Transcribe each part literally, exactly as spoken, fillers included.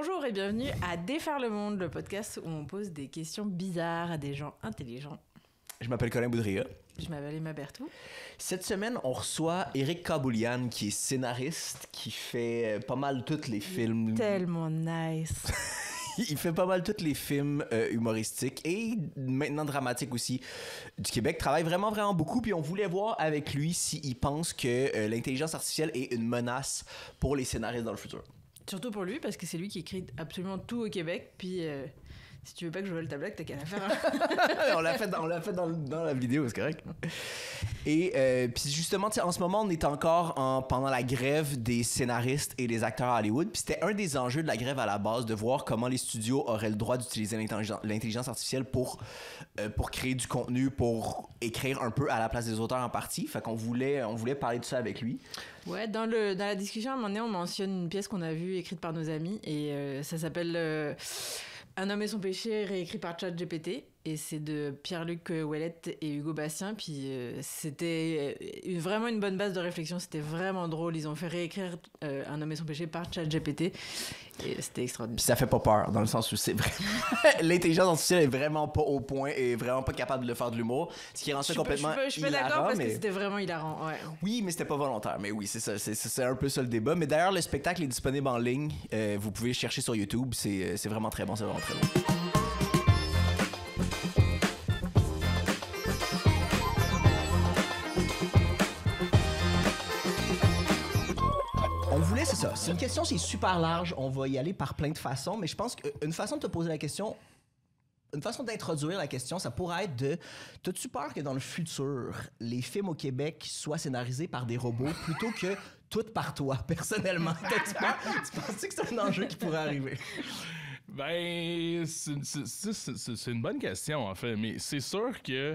Bonjour et bienvenue à Défaire le monde, le podcast où on pose des questions bizarres à des gens intelligents. Je m'appelle Colin Boudria. Je m'appelle Emma Berthoud. Cette semaine, on reçoit Eric Kaboulian, qui est scénariste, qui fait pas mal tous les films. Tellement nice. Il fait pas mal tous les films euh, humoristiques et maintenant dramatiques aussi du Québec. Travaille vraiment, vraiment beaucoup. Puis on voulait voir avec lui s'il pense que euh, l'intelligence artificielle est une menace pour les scénaristes dans le futur. Surtout pour lui, parce que c'est lui qui écrit absolument tout au Québec. Puis euh, si tu veux pas que je vole ta blague, t'as qu'à la faire. on l'a fait, on l'a fait dans, dans la vidéo, c'est correct. Et euh, puis justement, en ce moment, on est encore en, pendant la grève des scénaristes et des acteurs à Hollywood. Puis c'était un des enjeux de la grève à la base, de voir comment les studios auraient le droit d'utiliser l'intelligence, l'intelligence artificielle pour, euh, pour créer du contenu, pour écrire un peu à la place des auteurs en partie. Fait qu'on voulait, on voulait parler de ça avec lui. Ouais, dans, le, dans la discussion, à un moment donné, on mentionne une pièce qu'on a vue, écrite par nos amis, et euh, ça s'appelle euh, Un homme et son péché, réécrit par ChatGPT. Et c'est de Pierre-Luc Ouellette et Hugo Bastien. Puis euh, c'était une, vraiment une bonne base de réflexion. C'était vraiment drôle. Ils ont fait réécrire euh, Un homme et son péché par ChatGPT. Et c'était extraordinaire. Puis ça fait pas peur, dans le sens où c'est vraiment... L'intelligence artificielle est vraiment pas au point et vraiment pas capable de faire de l'humour. Ce qui rend ça complètement hilarant. Je suis pas d'accord parce mais... que c'était vraiment hilarant. Ouais. Oui, mais c'était pas volontaire. Mais oui, c'est ça. C'est, c'est un peu ça le débat. Mais d'ailleurs, le spectacle est disponible en ligne. Euh, vous pouvez chercher sur YouTube. C'est, c'est vraiment très bon. C'est vraiment très bon. C'est ça. C'est une question, c'est super large. On va y aller par plein de façons, mais je pense qu'une façon de te poser la question, une façon d'introduire la question, ça pourrait être de... T'as-tu peur que dans le futur, les films au Québec soient scénarisés par des robots plutôt que tout par toi, personnellement? T'as-tu peur? Tu penses que c'est un enjeu qui pourrait arriver? Ben, c'est, c'est, c'est, c'est une bonne question, en fait, mais c'est sûr que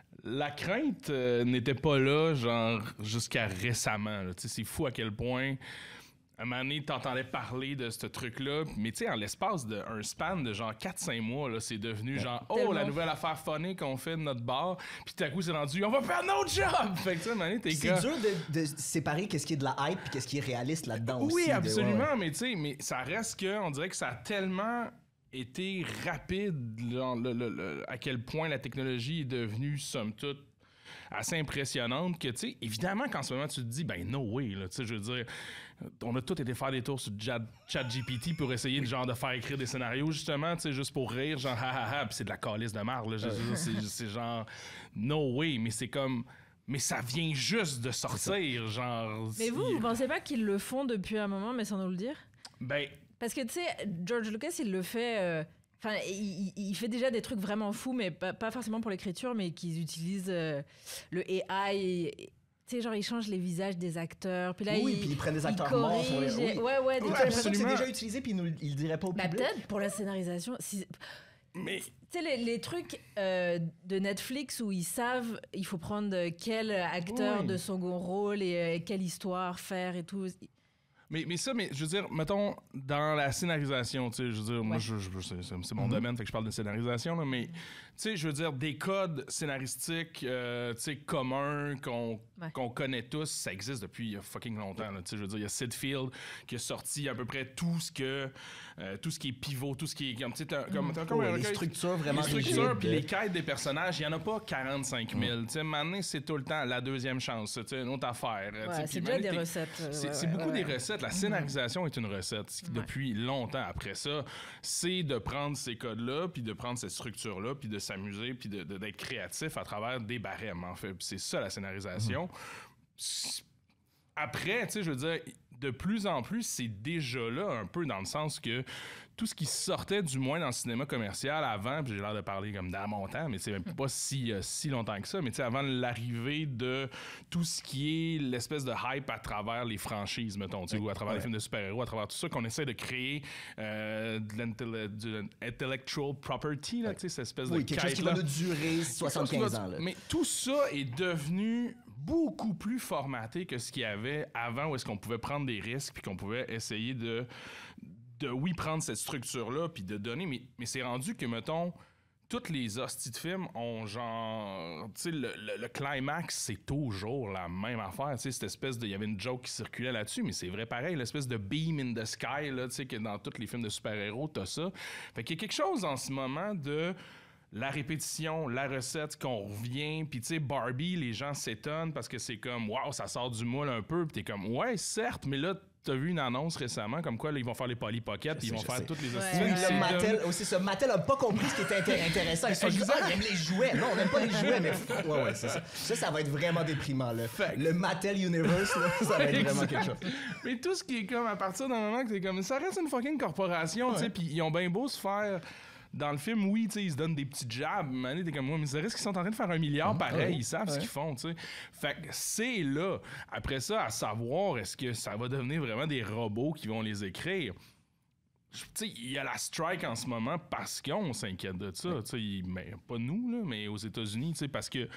la crainte euh, n'était pas là, genre, jusqu'à récemment. Tu sais, c'est fou à quel point... À un moment donné, t'entendais parler de ce truc-là, mais tu sais, en l'espace d'un span de genre quatre cinq mois, là, c'est devenu genre, oh, tellement. La nouvelle affaire funny qu'on fait de notre bar, puis tout à coup, c'est rendu, on va faire notre job! Fait que tu sais, à un moment donné, t'es c'est gars... dur de, de séparer qu'est-ce qui est de la hype puis qu'est-ce qui est réaliste là-dedans oui, aussi. Oui, absolument, de, ouais. mais tu sais, mais ça reste que, on dirait que ça a tellement été rapide, genre, le, le, le, à quel point la technologie est devenue, somme toute, assez impressionnante que, tu sais, évidemment qu'en ce moment, tu te dis, ben, no way, là, tu sais, je veux dire, on a tous été faire des tours sur ChatGPT pour essayer de, genre, de faire écrire des scénarios, justement, tu sais, juste pour rire, genre, ha, ha, ha, puis c'est de la calice de marre, là, je veux dire, c'est, c'est genre, no way, mais c'est comme... Mais ça vient juste de sortir, genre... Mais vous, vous pensez pas qu'ils le font depuis un moment, mais sans nous le dire? Ben... Parce que, tu sais, George Lucas, il le fait... Euh... Enfin, il, il fait déjà des trucs vraiment fous, mais pas, pas forcément pour l'écriture, mais qu'ils utilisent euh, le A I. Tu sais, genre, ils changent les visages des acteurs. Puis là, oui, ils, puis ils prennent des acteurs morts. Sur les... oui. Ouais, ouais. Des ouais, absolument. C'est déjà utilisé, puis ils ne le diraient pas au bah, public. Peut-être pour la scénarisation. Si... Mais... Tu sais, les, les trucs euh, de Netflix où ils savent il faut prendre quel acteur oui. de second rôle et euh, quelle histoire faire et tout... Mais, mais ça, mais je veux dire, mettons, dans la scénarisation, tu sais, je veux dire, ouais. moi, je, je, c'est, c'est mon mm-hmm. domaine, fait que je parle de scénarisation, là, mais, tu sais, je veux dire, des codes scénaristiques, euh, tu sais, communs, qu'on, ouais. qu'on connaît tous, ça existe depuis fucking longtemps, tu sais, je veux dire, il y a Sid Field qui a sorti à peu près tout ce que, euh, tout ce qui est pivot, tout ce qui est, comme, tu sais, comme, mm. comme oh, les structures vraiment les structures, puis les quêtes des personnages, il y en a pas quarante-cinq mille, mm. tu sais, maintenant, c'est tout le temps la deuxième chance, tu sais, une autre affaire. Ouais, c'est déjà des recettes. C'est, ouais, c'est ouais, beaucoup ouais. des recettes. La scénarisation est une recette depuis longtemps. Après ça, c'est de prendre ces codes-là, puis de prendre cette structure-là, puis de s'amuser, puis de, de, d'être créatif à travers des barèmes, en fait. Puis c'est ça, la scénarisation. Mm-hmm. Après, tu sais, je veux dire, de plus en plus, c'est déjà là, un peu dans le sens que tout ce qui sortait, du moins dans le cinéma commercial avant, puis j'ai l'air de parler comme dans mon temps, mais c'est même pas si, euh, si longtemps que ça, mais tu sais, avant l'arrivée de tout ce qui est l'espèce de hype à travers les franchises, mettons, tu sais, ou à travers ouais. les films de super-héros, à travers tout ça, qu'on essaie de créer euh, de l'intellectual property, là, tu sais, cette espèce oui, de quelque chose qui va de durer soixante-quinze ans. Là. Mais tout ça est devenu beaucoup plus formaté que ce qu'il y avait avant, où est-ce qu'on pouvait prendre des risques puis qu'on pouvait essayer de, de oui, prendre cette structure-là puis de donner, mais, mais c'est rendu que, mettons, toutes les hosties de films ont genre... Tu sais, le, le, le climax, c'est toujours la même affaire. Tu sais, cette espèce de... Il y avait une joke qui circulait là-dessus, mais c'est vrai pareil, l'espèce de beam in the sky, là, tu sais, que dans tous les films de super-héros, t'as ça. Fait qu'il y a quelque chose en ce moment de... La répétition, la recette, qu'on revient. Puis, tu sais, Barbie, les gens s'étonnent parce que c'est comme, waouh, ça sort du moule un peu. Puis, t'es comme, ouais, certes, mais là, t'as vu une annonce récemment comme quoi, là, ils vont faire les Polly Pocket, puis ils vont faire sais. toutes les ouais. Le Mattel, aussi, ça, Mattel a pas compris ce qui était intér- intéressant. Ils sont juste, ah, ils aiment les jouets. Non, on n'aime pas les jouets, mais ouais, ouais, c'est ça. Ça, ça va être vraiment déprimant, là. Fait. Le Mattel Universe, là, ça va être vraiment quelque chose. Mais tout ce qui est comme, à partir d'un moment que t'es comme, ça reste une fucking corporation, ouais. tu sais, puis ils ont bien beau se faire... Dans le film, oui, tu sais, ils se donnent des petits jabs. Mané, t'es comme moi, mais ça risque qu'ils sont en train de faire un milliard pareil. Ils savent ouais. ce qu'ils font, tu sais. Fait que c'est là. Après ça, à savoir, est-ce que ça va devenir vraiment des robots qui vont les écrire? Tu sais, il y a la strike en ce moment parce qu'on s'inquiète de ça. Ouais. Tu sais, mais pas nous, là, mais aux États-Unis, tu sais, parce que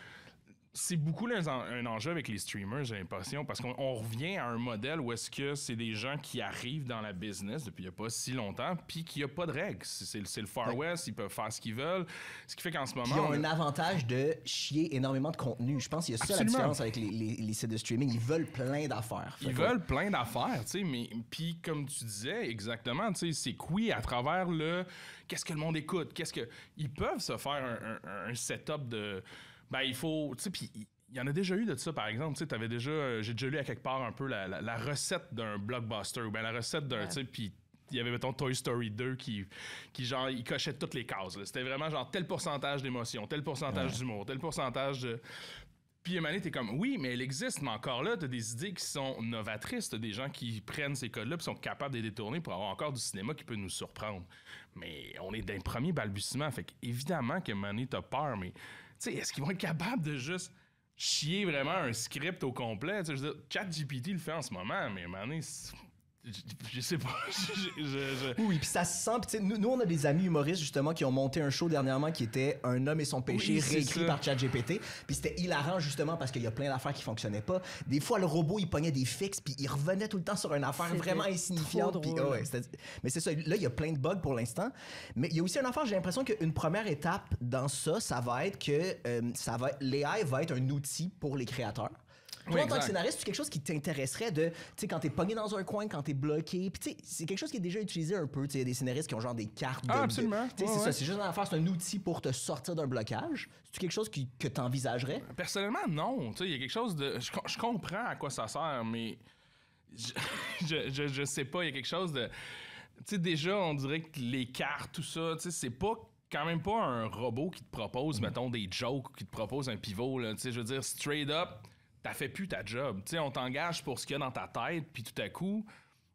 c'est beaucoup là, un enjeu avec les streamers, j'ai l'impression, parce qu'on on revient à un modèle où est-ce que c'est des gens qui arrivent dans la business depuis il n'y a pas si longtemps, puis qu'il n'y a pas de règles. C'est, c'est le Far ouais. West, ils peuvent faire ce qu'ils veulent. Ce qui fait qu'en ce moment... Ils ont un avantage de chier énormément de contenu. Je pense qu'il y a ça Absolument. la différence avec les, les, les sites de streaming. Ils veulent plein d'affaires. Ils veulent quoi? plein d'affaires, tu sais, mais puis comme tu disais, exactement, tu sais, c'est quoi à travers le... Qu'est-ce que le monde écoute? Qu'est-ce que... Ils peuvent se faire un, un, un setup de... Ben, il faut... Tu sais, puis il y en a déjà eu de ça, par exemple. Tu sais, t'avais déjà... Euh, j'ai déjà lu à quelque part un peu la, la, la recette d'un blockbuster, ou bien la recette d'un... Ouais. Tu sais, puis il y avait, mettons, Toy Story deux qui, qui genre, il cochait toutes les cases. Là. C'était vraiment, genre, tel pourcentage d'émotion, tel pourcentage ouais. d'humour, tel pourcentage de... Puis, à un moment donné, t'es comme, oui, mais elle existe, mais encore là, t'as des idées qui sont novatrices, t'as des gens qui prennent ces codes-là puis sont capables de les détourner pour avoir encore du cinéma qui peut nous surprendre. Mais on est dans les premiers balbutiements, fait qu'évidemment qu'à un moment donné, t'as peur, mais... Tu sais, est-ce qu'ils vont être capables de juste chier vraiment un script au complet? Tu sais, je veux dire, ChatGPT le fait en ce moment, mais à un moment donné, je, je sais pas. je, je, je... Oui, puis ça se sent. Puis nous, nous, on a des amis humoristes, justement, qui ont monté un show dernièrement qui était Un homme et son péché, oui, réécrit ça. par ChatGPT. Puis c'était hilarant, justement, parce qu'il y a plein d'affaires qui fonctionnaient pas. Des fois, le robot, il pognait des fixes, puis il revenait tout le temps sur une affaire c'était vraiment insignifiante. Puis, oh, ouais, mais c'est ça. Là, il y a plein de bugs pour l'instant. Mais il y a aussi une affaire, j'ai l'impression qu'une première étape dans ça, ça va être que euh, ça va, l'A I va être un outil pour les créateurs. Toi, oui, en tant que scénariste, c'est quelque chose qui t'intéresserait de, tu sais, quand t'es pogné dans un coin, quand t'es bloqué, puis tu sais, c'est quelque chose qui est déjà utilisé un peu, tu sais, il y a des scénaristes qui ont genre des cartes de... Ah, absolument. Tu sais, ouais, c'est ouais. ça, c'est juste une affaire, c'est un outil pour te sortir d'un blocage. C'est quelque chose qui, que t'envisagerais? Personnellement, non. Tu sais, il y a quelque chose de... Je, je comprends à quoi ça sert, mais je, je, je, je sais pas, il y a quelque chose de... Tu sais, déjà, on dirait que les cartes, tout ça, tu sais, c'est pas... quand même pas un robot qui te propose, mm. mettons, des jokes, qui te propose un pivot, là. Tu sais, je veux dire, straight up... t'as fait plus ta job. Tu sais, on t'engage pour ce qu'il y a dans ta tête, puis tout à coup,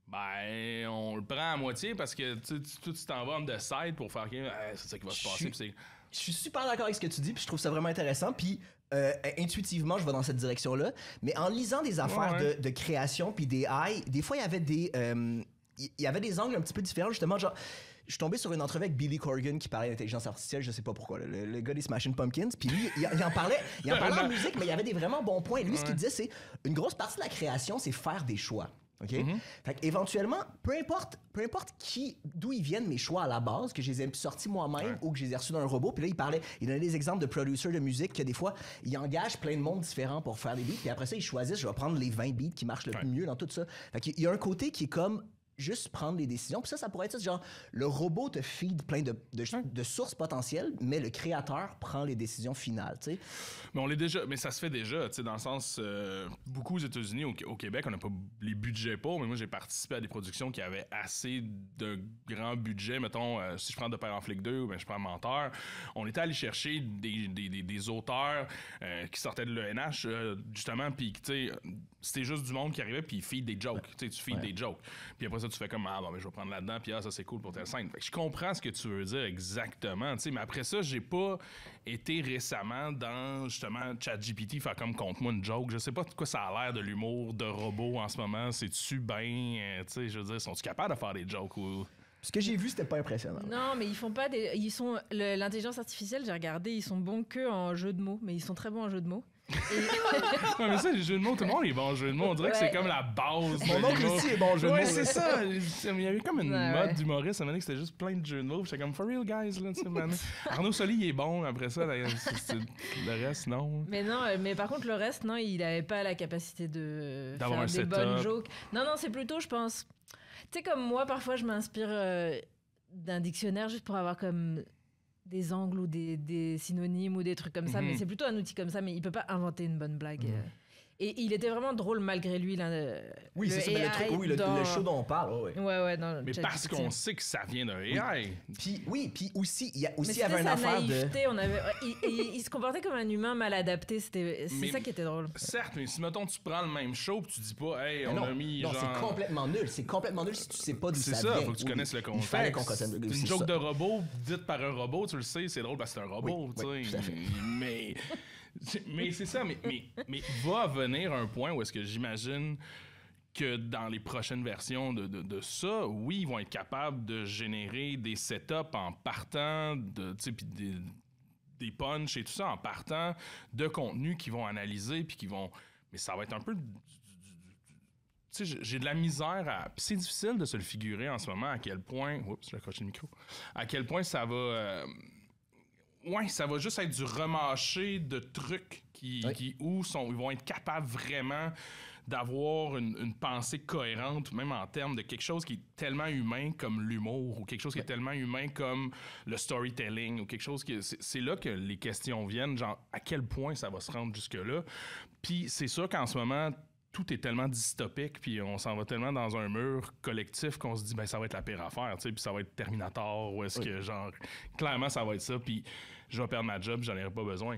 ben, on le prend à moitié parce que tu, tu, tu t'en vas on the side pour faire que ah, c'est ça qui va se passer. Je, je suis super d'accord avec ce que tu dis, puis je trouve ça vraiment intéressant. Puis euh, intuitivement, je vais dans cette direction-là. Mais en lisant des affaires ouais, ouais. De, de création, puis des A I, des fois, il y avait des, euh, il y avait des angles un petit peu différents, justement, genre... Je suis tombé sur une entrevue avec Billy Corgan qui parlait d'intelligence artificielle, je sais pas pourquoi, le, le gars des Smashing Pumpkins, puis lui, il, il en parlait, il en parlait en musique, mais il y avait des vraiment bons points. Lui, ouais. ce qu'il disait, c'est une grosse partie de la création, c'est faire des choix. OK? Mm-hmm. Fait qu'éventuellement, peu importe, peu importe qui, d'où ils viennent mes choix à la base, que je les ai sortis moi-même ouais. ou que je les ai reçus d'un robot, puis là, il parlait, il donnait des exemples de producers de musique que des fois, ils engagent plein de monde différents pour faire des beats, puis après ça, ils choisissent, je vais prendre les vingt beats qui marchent le ouais. mieux dans tout ça. Fait qu'il y a un côté qui est comme juste prendre les décisions. Puis ça, ça pourrait être ça, genre, le robot te feed plein de, de, de, de sources potentielles, mais le créateur prend les décisions finales, tu sais. Mais on l'est déjà, mais ça se fait déjà, tu sais, dans le sens, euh, beaucoup aux États-Unis, au, au Québec, on n'a pas les budgets pour, mais moi, j'ai participé à des productions qui avaient assez de grands budgets. Mettons, euh, si je prends De Père en flic deux, ben, je prends Menteur. On était allé chercher des, des, des, des auteurs euh, qui sortaient de l'E N H, euh, justement, puis, tu sais, c'était juste du monde qui arrivait, puis ils feed des jokes, tu sais, tu feed ouais. des jokes. Puis après ça, tu fais comme, ah, bon, mais je vais prendre là-dedans, puis ah, ça, c'est cool pour telle scène. Fait que je comprends ce que tu veux dire exactement, tu sais, mais après ça, j'ai pas été récemment dans, justement, ChatGPT faire comme contre moi une joke. Je sais pas de quoi ça a l'air de l'humour de robot en ce moment. C'est-tu bien, euh, tu sais, je veux dire, sont-ils capables de faire des jokes ou... Ce que j'ai vu, c'était pas impressionnant. Non, mais ils font pas des... Ils sont... Le... L'intelligence artificielle, j'ai regardé, ils sont bons que en jeu de mots, mais ils sont très bons en jeu de mots. Ouais, mais ça, les jeux de mots, tout le monde est bon en jeu de mots. On dirait ouais. que c'est comme la base. Mon oncle aussi est bon en jeu de mots. Ouais, c'est ça. Il y avait comme une ouais, mode ouais. d'humoriste. À un moment donné, c'était juste plein de jeux de mots. J'étais comme, for real, guys. Là, man. Arnaud Soli, il est bon. Après ça, là, c'est, c'est, le reste, non. Mais non, mais par contre, le reste, non, il n'avait pas la capacité de d'avoir faire un des setup. bonnes jokes. Non, non, c'est plutôt, je pense... Tu sais, comme moi, parfois, je m'inspire euh, d'un dictionnaire juste pour avoir comme... des angles ou des, des synonymes ou des trucs comme ça, mm-hmm. mais c'est plutôt un outil comme ça, mais il peut pas inventer une bonne blague. Mm. Et il était vraiment drôle malgré lui. Là, le, oui, le c'est ça, mais le, truc, oui, le, dans... le show dont on parle. Ouais, ouais, ouais dans mais parce qu'on sait que ça vient d'un A I. Oui. Puis, oui, puis aussi, il y a aussi mais y avait une affaire naïveté, de... On avait, il, il, il se comportait comme un humain mal adapté. C'était, c'est mais, ça qui était drôle. Certes, mais si, mettons, tu prends le même show et tu dis pas, hey, on non, a mis non, genre... c'est complètement nul. C'est complètement nul si tu sais pas d'où ça vient. C'est ça, faut que tu oui, connaisses le contexte. Il fallait qu'on connaisse le Une joke ça. de robot dite par un robot, tu le sais, c'est drôle parce que c'est un robot, oui, tu oui, sais. Mais... mais c'est ça, mais, mais, mais va venir un point où est-ce que j'imagine que dans les prochaines versions de, de, de ça, oui, ils vont être capables de générer des setups en partant, de, pis des, des punchs et tout ça, en partant de contenus qu'ils vont analyser, puis qui vont... Mais ça va être un peu... Tu sais, j'ai de la misère à... Puis c'est difficile de se le figurer en ce moment à quel point... Oups, j'ai accroché le micro. À quel point ça va... Euh, ouais, ça va juste être du remâché de trucs qui, oui. qui où sont, ils vont être capables vraiment d'avoir une, une pensée cohérente, même en termes de quelque chose qui est tellement humain comme l'humour, ou quelque chose qui oui. est tellement humain comme le storytelling, ou quelque chose qui... C'est, c'est là que les questions viennent, genre, à quel point ça va se rendre jusque-là. Puis c'est sûr qu'en ce moment... tout est tellement dystopique, puis on s'en va tellement dans un mur collectif qu'on se dit, ben ça va être la pire affaire, tu sais, puis ça va être Terminator, ou est-ce oui. que, genre, clairement, ça va être ça, puis je vais perdre ma job, j'en aurai pas besoin.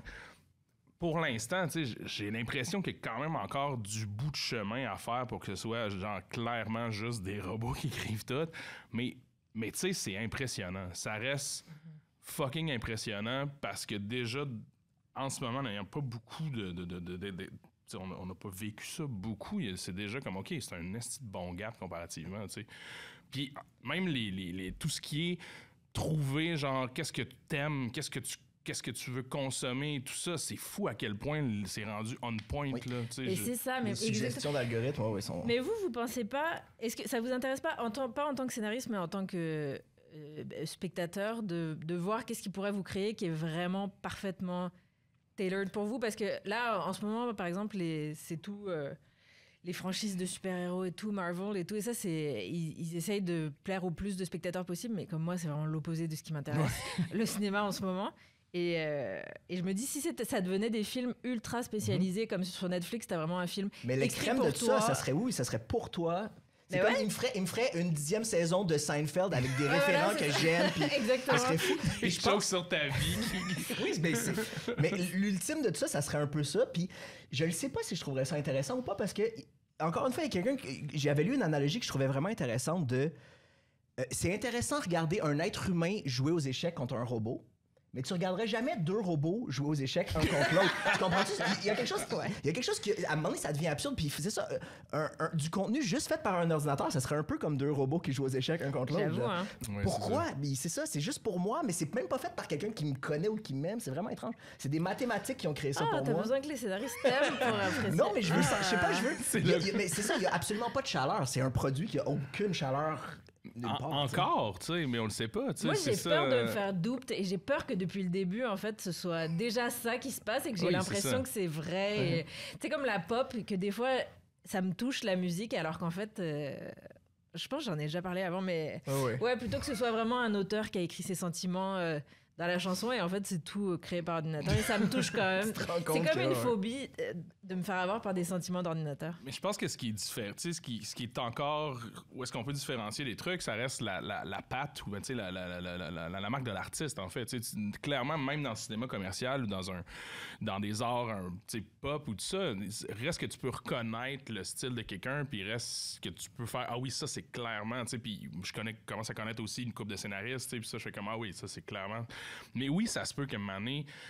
Pour l'instant, tu sais, j'ai l'impression qu'il y a quand même encore du bout de chemin à faire pour que ce soit, genre, clairement juste des robots qui écrivent tout, mais, mais tu sais, c'est impressionnant. Ça reste fucking impressionnant, parce que déjà, en ce moment, il n'y a pas beaucoup de... de, de, de, de, de T'sais, on n'a pas vécu ça beaucoup. C'est déjà comme, OK, c'est un esti de bon gap comparativement, tu sais. Puis même les, les, les, tout ce qui est trouver, genre, qu'est-ce que tu aimes, qu'est-ce que tu qu'est-ce que tu veux consommer, tout ça, c'est fou à quel point c'est rendu on point, oui. là. Tu sais, et je... c'est ça, mais... Les suggestions d'algorithmes, ouais, ouais, sont... Mais vous, vous pensez pas... Est-ce que ça vous intéresse pas, en tant, pas en tant que scénariste, mais en tant que euh, spectateur, de, de voir qu'est-ce qui pourrait vous créer qui est vraiment parfaitement... tailored pour vous, parce que là, en ce moment, par exemple, les, c'est tout... Euh, les franchises de super-héros et tout, Marvel et tout, et ça, c'est... Ils, ils essayent de plaire au plus de spectateurs possible, mais comme moi, c'est vraiment l'opposé de ce qui m'intéresse, le cinéma en ce moment. Et, euh, et je me dis, si c'était, ça devenait des films ultra spécialisés, mm-hmm. comme sur Netflix, t'as vraiment un film mais l'extrême de toi, ça, ça serait oui, ça serait pour toi... C'est mais comme ouais. il, me ferait, il me ferait une dixième saison de Seinfeld avec des référents voilà, que ça. J'aime. Puis exactement. Ça serait fou. Et je pense sur ta vie. oui, mais, c'est, mais l'ultime de tout ça, ça serait un peu ça. Puis je ne sais pas si je trouverais ça intéressant ou pas parce que, encore une fois, il y a quelqu'un. J'avais lu une analogie que je trouvais vraiment intéressante de. Euh, c'est intéressant de regarder un être humain jouer aux échecs contre un robot. Mais tu regarderais jamais deux robots jouer aux échecs un contre l'autre. Tu comprends-tu? Il y a quelque chose, il y a quelque chose qui, à un moment donné, ça devient absurde. Puis il faisait ça, un, un, du contenu juste fait par un ordinateur, ça serait un peu comme deux robots qui jouent aux échecs un contre l'autre. J'avoue, hein. Ouais, pourquoi? C'est, mais c'est ça, c'est juste pour moi, mais c'est même pas fait par quelqu'un qui me connaît ou qui m'aime. C'est vraiment étrange. C'est des mathématiques qui ont créé ça ah, pour t'as moi. besoin que les scénaristes t'aiment pour apprécier. Non, mais je veux ah. ça. Je sais pas, je veux. C'est il y a, il y a, mais c'est ça, il y a absolument pas de chaleur. C'est un produit qui a aucune chaleur. En, part, encore, tu sais, mais on le sait pas. Moi, c'est j'ai ça... peur de me faire duped et j'ai peur que depuis le début, en fait, ce soit déjà ça qui se passe et que j'ai oui, l'impression que c'est vrai. Mm-hmm. Tu sais, comme la pop, que des fois, ça me touche la musique, alors qu'en fait, euh, je pense que j'en ai déjà parlé avant, mais oh ouais. ouais, plutôt que ce soit vraiment un auteur qui a écrit ses sentiments euh, dans la chanson et en fait, c'est tout créé par ordinateur et ça me touche quand même. C'est comme une ouais. phobie de me faire avoir par des sentiments d'ordinateur. Mais je pense que ce qui est différent, tu sais, ce qui, ce qui est encore, où est-ce qu'on peut différencier les trucs, ça reste la, la, la patte ou ben, tu sais, la, la, la, la, la, la marque de l'artiste, en fait. Tu sais, clairement, même dans le cinéma commercial ou dans, un, dans des arts un, tu sais, pop ou tout ça, reste que tu peux reconnaître le style de quelqu'un, puis reste que tu peux faire, ah oui, ça, c'est clairement, tu sais, puis je connais, commence à connaître aussi une couple de scénaristes, tu sais, puis ça, je fais comme, ah oui, ça, c'est clairement... Mais oui, ça se peut qu'à un moment donné,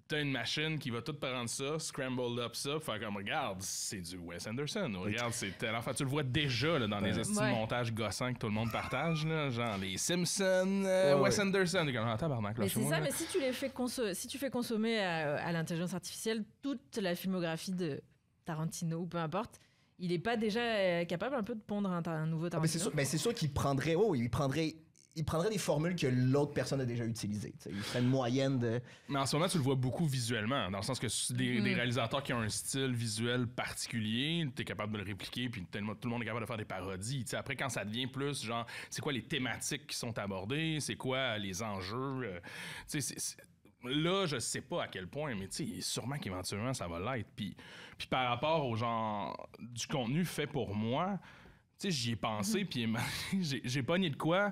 t'as une machine qui va tout prendre ça, scramble up ça, faire comme, regarde, c'est du Wes Anderson. Regarde, c'est tel enfant. Tu le vois déjà là, dans les estimes ouais. montages gossants que tout le monde partage, là, genre les Simpsons, euh, ouais, Wes ouais. Anderson. T'es comme, ah, tabarnak, mais c'est moi, ça, là. mais si tu, les fais conso- si tu fais consommer à, à l'intelligence artificielle toute la filmographie de Tarantino ou peu importe, il est pas déjà euh, capable un peu de pondre un, un nouveau Tarantino? Ah, mais c'est sûr, mais c'est sûr qu'il prendrait, oh, il prendrait... il prendrait des formules que l'autre personne a déjà utilisées. T'sais. Il ferait une moyenne de... Mais en ce moment, tu le vois beaucoup visuellement, dans le sens que des, mm. des réalisateurs qui ont un style visuel particulier, t'es capable de le répliquer, puis tellement, tout le monde est capable de faire des parodies. T'sais, après, quand ça devient plus, genre, c'est quoi les thématiques qui sont abordées, c'est quoi les enjeux, euh, c'est, c'est, là, je sais pas à quel point, mais tu sais, sûrement qu'éventuellement, ça va l'être. Puis, puis par rapport au genre du contenu fait pour moi, tu sais, j'y ai pensé, mm. puis j'ai, j'ai pogné de quoi...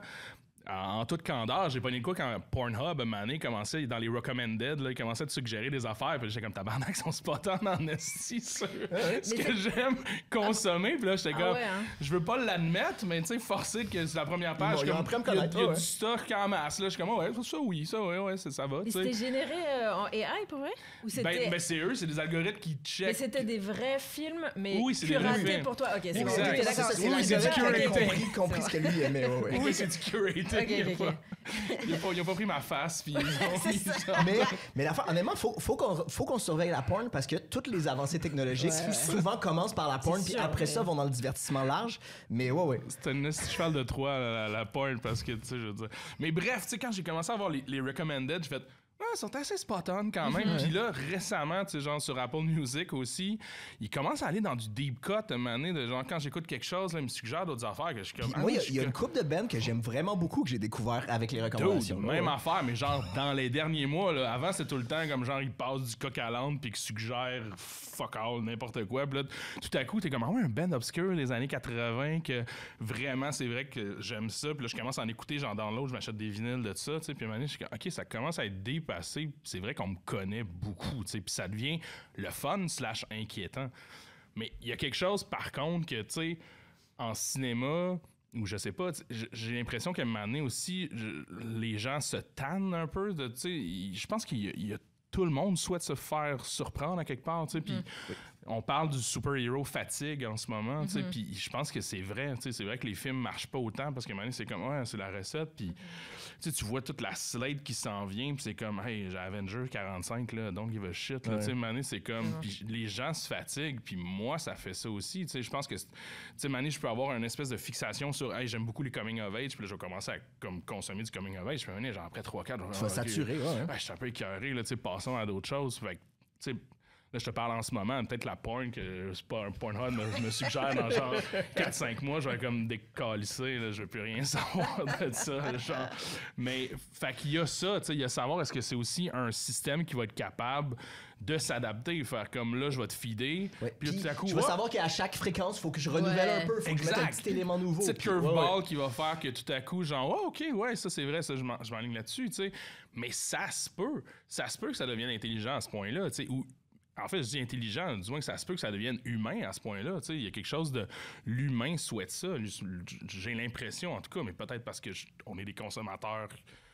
En toute candeur, j'ai pogné de quoi quand Pornhub, un moment donné, commençait dans les recommended, là, il commençait à te suggérer des affaires, puis j'étais comme tabarnak, ils sont spotants en esti sur ce que j'aime consommer, puis là, j'étais ah comme, ouais, hein? Je veux pas l'admettre, mais tu sais, forcer que c'est la première page, il y a, y a, y a ouais. du stock en masse, là, je suis comme, ouais, ça oui, ça, ouais, ouais, ça, ça va, tu sais. C'était généré euh, en A I, pour vrai? Ou c'était... Ben, ben, c'est eux, c'est des algorithmes qui checkent. Mais c'était des vrais films, mais oui, c'est curatés pour toi. Ok, c'est exact. bon, okay, d'accord. C'est oui, c'est curaté. compris, compris ce que lui aimait, ouais, ouais. Oui, c'est du curaté. Okay, okay. Ils n'ont pas, pas pris ma face. Puis ils ont mis mais, mais la fois, honnêtement, il faut, faut, qu'on, faut qu'on surveille la porn parce que toutes les avancées technologiques ouais, ouais. souvent commencent par la porn, puis après mais... ça vont dans le divertissement large. Mais ouais, ouais. C'est un cheval de Troie, la, la porn, parce que, tu sais, je veux dire. Mais bref, tu sais, quand j'ai commencé à voir les, les recommended, j'ai fait. Ouais, ils sont assez spot-on quand même. Puis là, récemment, tu sais, genre sur Apple Music aussi, ils commencent à aller dans du deep cut, à un moment donné, de genre quand j'écoute quelque chose, là, ils me suggèrent d'autres affaires que je suis comme. Ah, moi, il y, y a une couple de bands que j'aime vraiment beaucoup que j'ai découvert avec les recommandations. Dude, même ouais. affaire, mais genre dans les derniers mois, là, avant c'était tout le temps comme genre ils passent du coq à l'âne puis qu'ils suggèrent fuck all, n'importe quoi. Puis là, tout à coup, t'es comme, ah ouais, un band obscur des années quatre-vingts que vraiment, c'est vrai que j'aime ça. Puis là, je commence à en écouter, genre dans l'autre, je m'achète des vinyles de ça, tu sais. Puis à un moment donné, je suis comme, ok, ça commence à être deep. Assez, c'est vrai qu'on me connaît beaucoup, tu sais, puis ça devient le fun slash inquiétant. Mais il y a quelque chose, par contre, que, tu sais, en cinéma, ou je sais pas, j'ai l'impression qu'à un moment donné aussi, je, les gens se tannent un peu, de, tu sais, je pense qu'il y a, il y a tout le monde souhaite se faire surprendre à quelque part, tu sais, puis mm. on parle du super-héros fatigue en ce moment, mm-hmm. tu sais, puis je pense que c'est vrai, tu sais, c'est vrai que les films marchent pas autant parce que maintenant c'est comme, ouais, c'est la recette, puis tu sais, tu vois toute la slate qui s'en vient, puis c'est comme, hey, j'ai Avengers quarante-cinq, là, donc il va shit, là, ouais. tu sais, maintenant c'est comme, mm-hmm. puis les gens se fatiguent, puis moi, ça fait ça aussi, tu sais, je pense que, tu sais, maintenant je peux avoir une espèce de fixation sur, hey, j'aime beaucoup les coming of age, puis là, je vais commencer à comme, consommer du coming of age, puis maintenant, genre après trois quatre, tu vas saturer, ouais. ouais, je suis un peu écœuré, là, tu sais, passons à d'autres choses, fait que, tu sais, là, je te parle en ce moment, peut-être la porn, que c'est pas un Pornhub me, me suggère dans genre quatre cinq mois, je vais comme décalisser, là, je veux plus rien savoir de ça, là, genre. Mais, fait qu'il y a ça, tu sais, il y a savoir est-ce que c'est aussi un système qui va être capable de s'adapter, faire comme là, je vais te feeder. Ouais. Puis tout à coup, je veux savoir qu'à chaque fréquence, il faut que je renouvelle ouais. un peu, il faut exact. que je mette un petit élément nouveau. Petite curveball ouais, ouais. qui va faire que tout à coup, genre, oh, ok, ouais, ça c'est vrai, ça je m'enligne là-dessus, tu sais. Mais ça se peut, ça se peut que ça devienne intelligent à ce point-là, tu sais, ou en fait, je dis intelligent, du moins que ça se peut que ça devienne humain à ce point-là. Il y a quelque chose de... L'humain souhaite ça. J'ai l'impression, en tout cas, mais peut-être parce que je, on est des consommateurs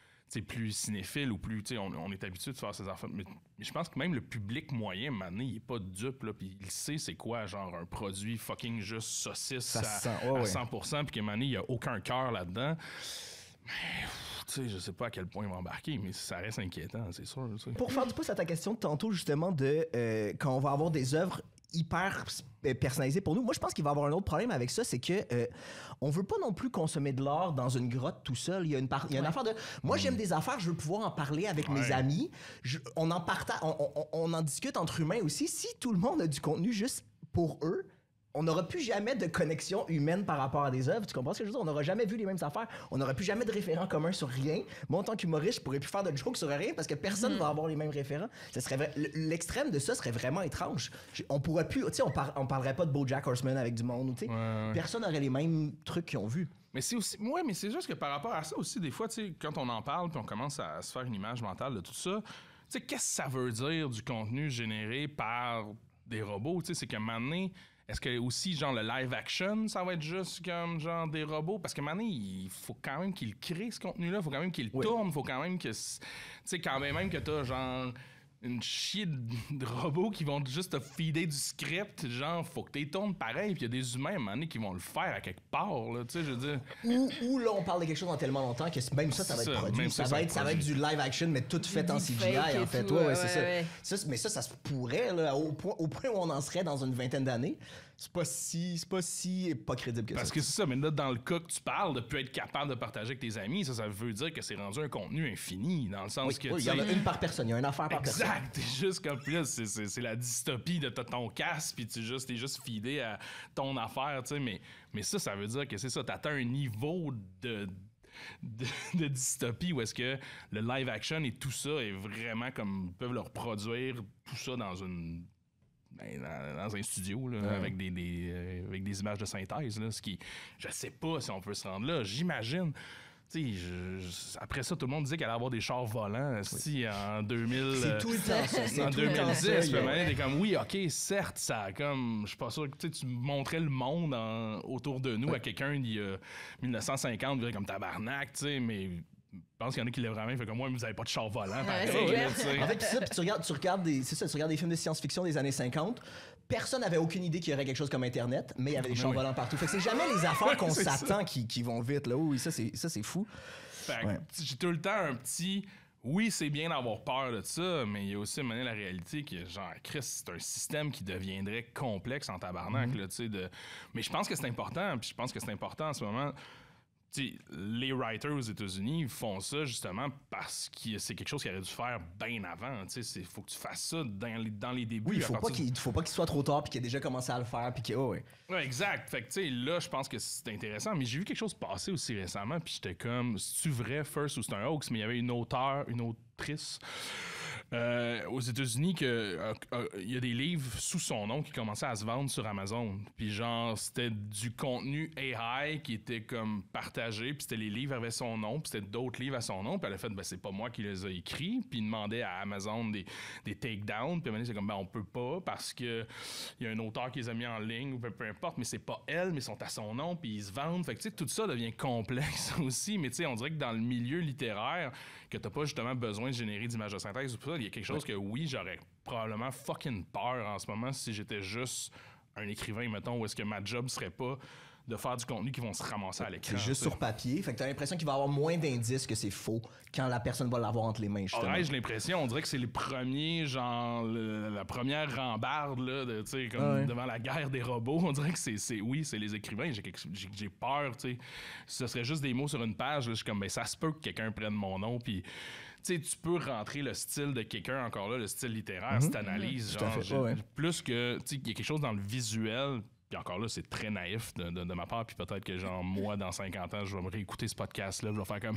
plus cinéphiles ou plus... On, on est habitué de faire ces affaires. Mais, mais je pense que même le public moyen, maintenant, il est pas dupe. Puis il sait c'est quoi, genre, un produit fucking juste saucisse à, sent, ouais, à cent pour cent. Puis qu'à un moment donné, il n'y a aucun cœur là-dedans. Mais... Tu sais, je sais pas à quel point ils vont embarquer, mais ça reste inquiétant, c'est sûr. Tu sais. Pour faire du pouce à ta question de tantôt, justement, de euh, quand on va avoir des œuvres hyper personnalisées pour nous, moi, je pense qu'il va y avoir un autre problème avec ça, c'est que euh, on veut pas non plus consommer de l'art dans une grotte tout seul. Il y a une, par- il y a une ouais. affaire de... Moi, j'aime des affaires, je veux pouvoir en parler avec ouais. mes amis. Je, on, en partage, on, on, on en discute entre humains aussi. Si tout le monde a du contenu juste pour eux, on n'aura plus jamais de connexion humaine par rapport à des œuvres. Tu comprends ce que je veux dire? On n'aura jamais vu les mêmes affaires. On n'aura plus jamais de référents communs sur rien. Moi, en tant qu'humoriste, je pourrais plus faire de jokes sur rien parce que personne ne mm. va avoir les mêmes référents. Ça serait vrai... L'extrême de ça serait vraiment étrange. On pourrait plus... Tu sais, on, par... on parlerait pas de BoJack Horseman avec du monde. Tu sais, ouais. Personne n'aurait les mêmes trucs qu'ils ont vus. Mais c'est aussi... Ouais, mais c'est juste que par rapport à ça aussi, des fois, tu sais, quand on en parle puis on commence à se faire une image mentale de tout ça, tu sais, qu'est-ce que ça veut dire du contenu généré par des robots? Tu sais, c'est qu'à un moment donné, est-ce que aussi, genre, le live action, ça va être juste comme, genre, des robots? Parce que maintenant, il faut quand même qu'ils créent ce contenu-là. Il faut quand même qu'ils oui. tournent. Il faut quand même que... Tu sais, quand même, même que t'as, genre... une chier de, de robots qui vont juste te feeder du script, genre, faut que tu tournes pareil, puis il y a des humains à un moment donné qui vont le faire à quelque part, là, tu sais, je veux dire. Ou, ou là, on parle de quelque chose en tellement longtemps que même ça, ça va être ça, produit. Ça, ça, va ça être, ça va être du live action, mais tout fait Du en C G deepfake I, en et fait. tout, Ouais, ouais, ouais, c'est ouais. ça. ça. Mais ça, ça se pourrait, là, au point, au point où on en serait dans une vingtaine d'années. C'est pas si, c'est pas si pas crédible que Parce ça. que c'est ça, mais là, dans le cas que tu parles, de plus être capable de partager avec tes amis, ça, ça veut dire que c'est rendu un contenu infini, dans le sens Oui, que. oui, tu il y en a sais, une par personne, il y a une affaire par personne. exact, t'es juste comme puis là, c'est, c'est, c'est la dystopie de t'as ton casque, puis tu juste, t'es juste feedé à ton affaire, tu sais, mais, mais ça, ça veut dire que c'est ça, t'atteins un niveau de. De, de dystopie où est-ce que le live action et tout ça est vraiment comme ils peuvent le reproduire tout ça dans une ben, dans, dans un studio là, Ouais. avec des, des euh, avec des images de synthèse là, ce qui je sais pas si on peut se rendre là, j'imagine. Tu sais, je- je- après ça, tout le monde disait qu'elle allait avoir des chars volants si en deux mille. C'est tout le temps ça. C'est En tout le temps ça. deux mille dix, il y a- puis maintenant, t'es comme, oui, OK, certes, ça a comme, je suis pas sûr que tu sais, tu montrais le monde en- autour de nous à quelqu'un d'il y a mille neuf cent cinquante, il dirait comme tabarnak, tu sais, mais je pense qu'il y en a qui lèvent la main, fait comme moi, vous avez pas de char volant, pareil, c'est clair. là, tu sais. En fait, c'est ça, puis tu regardes, tu regardes des, c'est ça, tu regardes des films de science-fiction des années cinquante. Personne n'avait aucune idée qu'il y aurait quelque chose comme Internet, mais il y avait des chars oui. volants partout. Fait que c'est jamais les affaires qu'on C'est ça. s'attend qui, qui vont vite. Là. Oui, ça c'est, ça, c'est fou. Fait que Ouais. j'ai tout le temps un petit. Oui, c'est bien d'avoir peur de ça, mais il y a aussi maintenant la réalité que, genre, Chris, c'est un système qui deviendrait complexe en tabarnak, Mm-hmm. là, tu sais. De... Mais je pense que c'est important, puis je pense que c'est important en ce moment. Tu sais, les writers aux États-Unis font ça justement parce que c'est quelque chose qu'ils auraient dû faire bien avant. Tu sais, il faut que tu fasses ça dans les, dans les débuts. Oui, il à faut pas partir qu'il faut pas qu'il soit trop tard puis qu'il ait déjà commencé à le faire puis que oh, ouais. Ouais, exact. Fait que, tu sais, là, je pense que c'est intéressant. Mais j'ai vu quelque chose passer aussi récemment, puis j'étais comme, c'est-tu vrai, first, ou c'est un hoax? Mais il y avait une auteure, une autrice euh, aux États-Unis que euh, euh, il y a des livres sous son nom qui commençaient à se vendre sur Amazon. Puis genre, c'était du contenu A I qui était comme partagé, puis c'était les livres avec son nom, puis c'était d'autres livres à son nom. Puis elle a fait, ben c'est pas moi qui les ai écrits. Puis il demandait à Amazon des, des takedowns. Puis à un moment donné, c'est comme, ben on peut pas parce que il y a un auteur qui les a mis en ligne ou peu, peu importe, mais c'est pas elle, mais ils sont à son nom, puis ils se vendent. Fait que tu sais, tout ça devient complexe aussi. Mais tu sais, on dirait que dans le milieu littéraire, que t'as pas justement besoin de générer d'images de synthèse ou tout ça, il y a quelque chose que oui, j'aurais probablement fucking peur en ce moment si j'étais juste un écrivain, mettons, où est-ce que ma job serait pas de faire du contenu qui vont se ramasser à l'écran. C'est juste tu sais. sur papier. Fait que t'as l'impression qu'il va y avoir moins d'indices que c'est faux quand la personne va l'avoir entre les mains, justement. Ouais, j'ai l'impression, on dirait que c'est les premiers, genre, le- la première rambarde, là, de, tu sais, comme Ah ouais. devant la guerre des robots. On dirait que c'est, c'est oui, c'est les écrivains. J'ai, quelque- j'ai, j'ai peur, tu sais. Si ce serait juste des mots sur une page, là, je suis comme, ben, ça se peut que quelqu'un prenne mon nom, puis. Tu sais, tu peux rentrer le style de quelqu'un, encore là, le style littéraire, si t'analyses, Tout à genre, fait, j'ai- ouais, ouais. plus que, tu sais, il y a quelque chose dans le visuel, puis encore là, c'est très naïf de, de- de ma part, puis peut-être que, genre, moi, dans cinquante ans, je vais me réécouter ce podcast-là, je vais faire comme...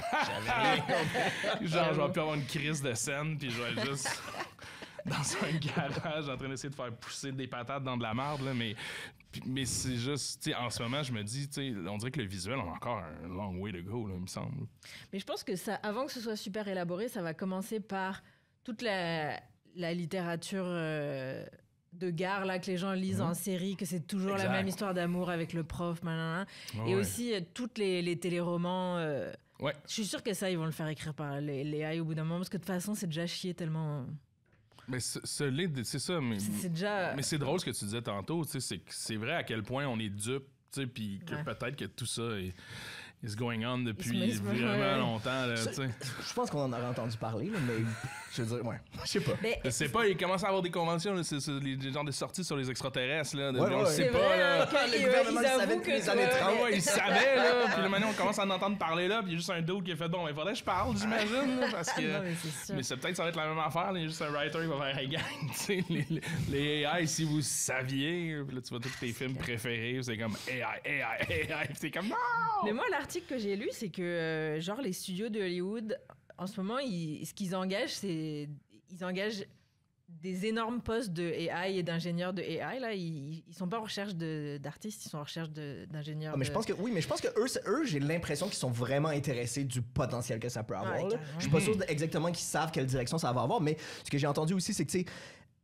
genre, je vais plus avoir une crise de scène, puis je vais être juste dans un garage en train d'essayer de faire pousser des patates dans de la marde, là, mais... puis- Mais c'est juste, tu sais, en ce moment, je me dis, tu sais, on dirait que le visuel, on a encore un long way to go, là, il me semble. Mais je pense que ça, avant que ce soit super élaboré, ça va commencer par toute la, la littérature euh, de gare là, que les gens lisent en série, que c'est toujours Exact. la même histoire d'amour avec le prof, nanana. Ouais, Et ouais. aussi euh, toutes les, les téléromans. euh, Ouais. Je suis sûre que ça, ils vont le faire écrire par les, les A I au bout d'un moment, parce que de toute façon, c'est déjà chier tellement. Mais ce, ce lit, c'est ça, mais... C'est c'est déjà. Mais c'est drôle ce que tu disais tantôt, tu sais, c'est que c'est vrai à quel point on est dupe, tu sais, puis que Ouais. peut-être que tout ça est is going on depuis Il se met- il se met- vraiment ouais, ouais. longtemps, là, Ça- tu sais. Je pense qu'on en aurait entendu parler, là, mais je veux dire, ouais. Je sais pas. Mais Je sais pas, il commence à avoir des conventions, là, c'est c'est les, les genres de sorties sur les extraterrestres, là, de- Ouais, on le ouais. sait c'est pas, vrai, là. hein, que- Le ils- gouvernement ils le savait avouent depuis que les années toi, Ah trente. ouais, il savait, là, puis là, maintenant, on commence à en entendre parler, là, puis il y a juste un dude qui a fait, bon, il faudrait que je parle, j'imagine, là, parce que... Non, mais c'est sûr. Mais c'est peut-être ça va être la même affaire, là, il y a juste un writer qui va faire hey gang, tu sais, les, les, les A I, si vous saviez, puis là tu vois tous tes films préférés, c'est comme A I, A I, A I, puis c'est comme non! Mais moi, l'article que j'ai lu, c'est que, euh, genre, les studios de Hollywood, en ce moment, ils- ce qu'ils engagent, c'est. Ils engagent des énormes postes de A I et d'ingénieurs de A I. Là, ils, ils sont pas en recherche de- d'artistes, ils sont en recherche de- d'ingénieurs. Ah, mais de- je pense que oui, mais je pense que eux, c'est- eux j'ai l'impression qu'ils sont vraiment intéressés du potentiel que ça peut avoir. Ouais, là. carrément. Je suis pas sûr de- exactement qu'ils savent quelle direction ça va avoir, mais ce que j'ai entendu aussi, c'est que tu sais,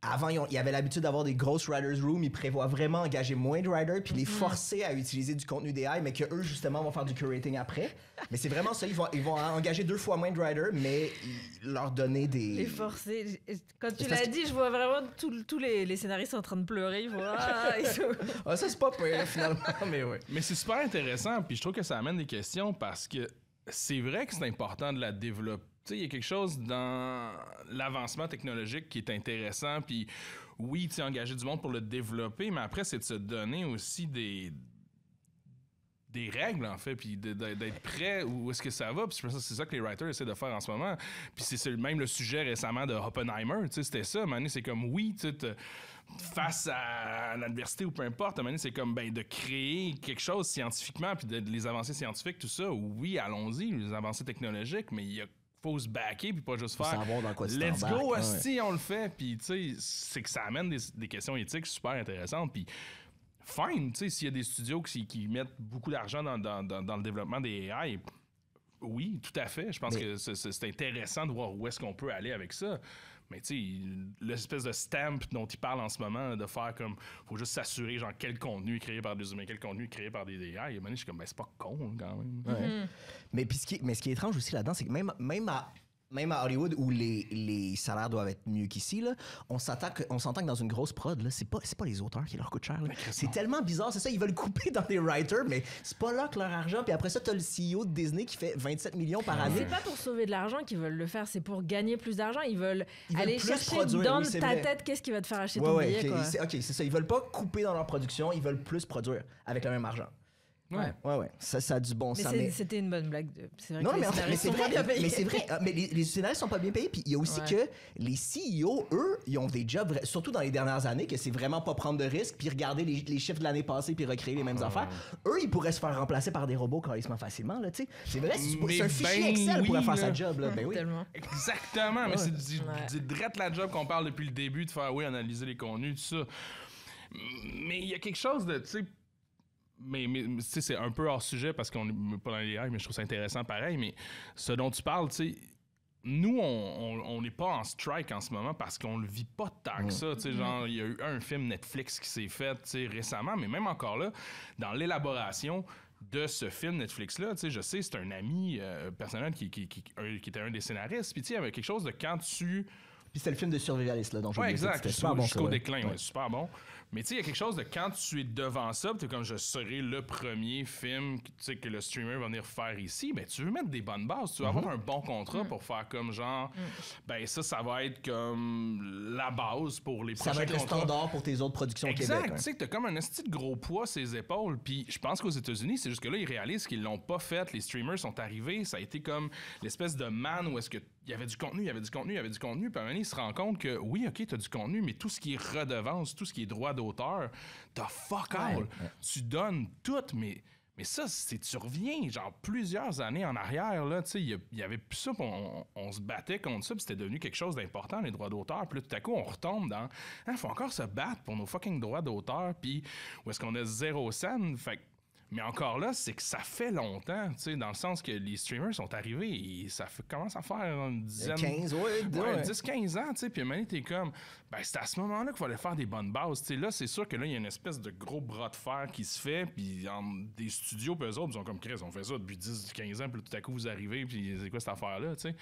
avant, ils, ont, ils avaient l'habitude d'avoir des grosses writers' room. Ils prévoient vraiment engager moins de writers puis les forcer à utiliser du contenu d'A I, mais qu'eux, justement, vont faire du curating après. Mais c'est vraiment ça. Ils vont, ils vont engager deux fois moins de writers, mais leur donner des... Les forcer. Quand tu C'est l'as parce que- dit, je vois vraiment tous les, les scénaristes en train de pleurer. Ils vont, ah, ils sont- Ah, ça, c'est pas pire, finalement, mais ouais. Mais c'est super intéressant, puis je trouve que ça amène des questions parce que c'est vrai que c'est important de la développer. Tu sais, il y a quelque chose dans l'avancement technologique qui est intéressant, puis oui, tu sais, engager du monde pour le développer, mais après, c'est de se donner aussi des des règles, en fait, puis de- de- d'être prêt où est-ce que ça va. Puis c'est ça, c'est ça que les writers essaient de faire en ce moment. Puis c'est c'est même le sujet récemment de Oppenheimer, tu sais, c'était ça. À un moment donné, c'est comme, oui, tu sais, te- face à l'adversité ou peu importe, à un moment donné, c'est comme, ben, de créer quelque chose scientifiquement, puis de, de les avancées scientifiques, tout ça, oui, allons-y, les avancées technologiques, mais il y a faut se backer puis pas juste Faut faire savoir dans quoi tu let's t'embarques, go ouais. hostie, on le fait, puis tu sais c'est que ça amène des, des questions éthiques super intéressantes, puis fine, tu sais, s'il y a des studios qui, qui mettent beaucoup d'argent dans, dans, dans, dans le développement des A I, oui, tout à fait, je pense Mais- que c'est, c'est- c'est intéressant de voir où est-ce qu'on peut aller avec ça. Mais tu sais, l'espèce de stamp dont il parle en ce moment, de faire comme, faut juste s'assurer, genre, quel contenu est créé par des humains, quel contenu est créé par des A I. Et maintenant, je suis comme, ben, c'est pas con, hein, quand même. Ouais. Mais, puis ce qui est, mais ce qui est étrange aussi là-dedans, c'est que même, même, à, même à Hollywood, où les, les salaires doivent être mieux qu'ici, là, on, s'attend que, on s'entend que dans une grosse prod, là, c'est, pas, c'est pas les auteurs qui leur coûtent cher. Là. C'est tellement bizarre, c'est ça, ils veulent couper dans les writers, mais c'est pas là que leur argent. Puis après ça, t'as le C E O de Disney qui fait vingt-sept millions par année. C'est pas pour sauver de l'argent qu'ils veulent le faire, c'est pour gagner plus d'argent. Ils veulent, Ils veulent aller plus chercher produire, dans oui, c'est ta vrai. tête qu'est-ce qui va te faire acheter Ouais, ton ouais, billet. ok, Quoi. c'est, ok, c'est ça. Ils veulent pas couper dans leur production, ils veulent plus produire avec le même argent. Ouais. Ouais, ouais. Ça, ça a du bon Mais sens. c'est- mais- c'était une bonne blague. de- C'est vrai Non, que mais, les en fait, mais scénaristes c'est sont pas vrai, bien payés. mais c'est vrai, euh, mais les, les scénaristes sont pas bien payés, puis il y a aussi Ouais. que les C E O, eux, ils ont des jobs, vra- surtout dans les dernières années, que c'est vraiment pas prendre de risques, puis regarder les, les chiffres de l'année passée, puis recréer les mêmes affaires. Eux, ils pourraient se faire remplacer par des robots carrément facilement, là, tu sais. C'est vrai, c'est, Mais c'est un fichier ben Excel oui, pourrait faire là. sa job, là, ben oui. Tellement. Exactement, mais Ouais. c'est du, Ouais. du drette la job qu'on parle depuis le début, de faire, oui, analyser les contenus, tout ça. Mais il y a quelque chose de, tu sais, mais, mais tu sais, c'est un peu hors sujet parce qu'on n'est pas dans les A I, mais je trouve ça intéressant pareil, mais ce dont tu parles, tu sais, nous, on n'est pas en strike en ce moment parce qu'on le vit pas tant que ça. Tu sais, genre, il y a eu un film Netflix qui s'est fait, tu sais, récemment, mais même encore là, dans l'élaboration de ce film Netflix-là, tu sais, je sais, c'est un ami euh, personnel qui, qui, qui, un- qui était un des scénaristes, puis tu sais, il y avait quelque chose de quand tu... Puis c'était le film de survivaliste, là, dont je Ouais, oublié le titre. exact. C'était super bon, ça, Jusqu'au ouais. déclin, ouais, Ouais. super bon. Mais tu sais, il y a quelque chose de quand tu es devant ça, tu es comme je serai le premier film que, tu sais, que le streamer va venir faire ici, ben tu veux mettre des bonnes bases, tu veux Mm-hmm. avoir un bon contrat pour faire comme genre, ben ça, ça va être comme la base pour les Ça prochains va être le contrats. standard pour tes autres productions au Exact, Québec. tu sais que t'as comme un esti de gros poids sur les épaules, puis je pense qu'aux États-Unis, c'est juste que là, ils réalisent qu'ils l'ont pas fait, les streamers sont arrivés, ça a été comme l'espèce de man où est-ce que il y avait du contenu, il y avait du contenu, il y avait du contenu, puis à un moment donné, ils se rendent compte que oui, ok, t'as du contenu, mais tout ce qui est redevance, tout ce qui est droit d'auteur, t'as fuck all. Ouais. Tu donnes tout, mais... Mais ça, c'est tu reviens, genre, plusieurs années en arrière, là, tu sais, il y, a- il y avait plus ça, puis on, on se battait contre ça, puis c'était devenu quelque chose d'important, les droits d'auteur, puis là, tout à coup, on retombe dans, il faut encore se battre pour nos fucking droits d'auteur, puis où est-ce qu'on a zéro scène, fait que- mais encore là, c'est que ça fait longtemps, tu sais, dans le sens que les streamers sont arrivés et ça fait, commence à faire une dizaine... quinze, ouais, Ouais, ouais. dix quinze ans, tu sais, puis à un moment donné, t'es comme, ben, c'est à ce moment-là qu'il fallait faire des bonnes bases, tu sais, là, c'est sûr que là, il y a une espèce de gros bras de fer qui se fait, puis en- des studios, puis eux autres, ils sont comme, Chris, on fait ça depuis dix quinze ans, puis là, tout à coup, vous arrivez, puis c'est quoi cette affaire-là, tu sais?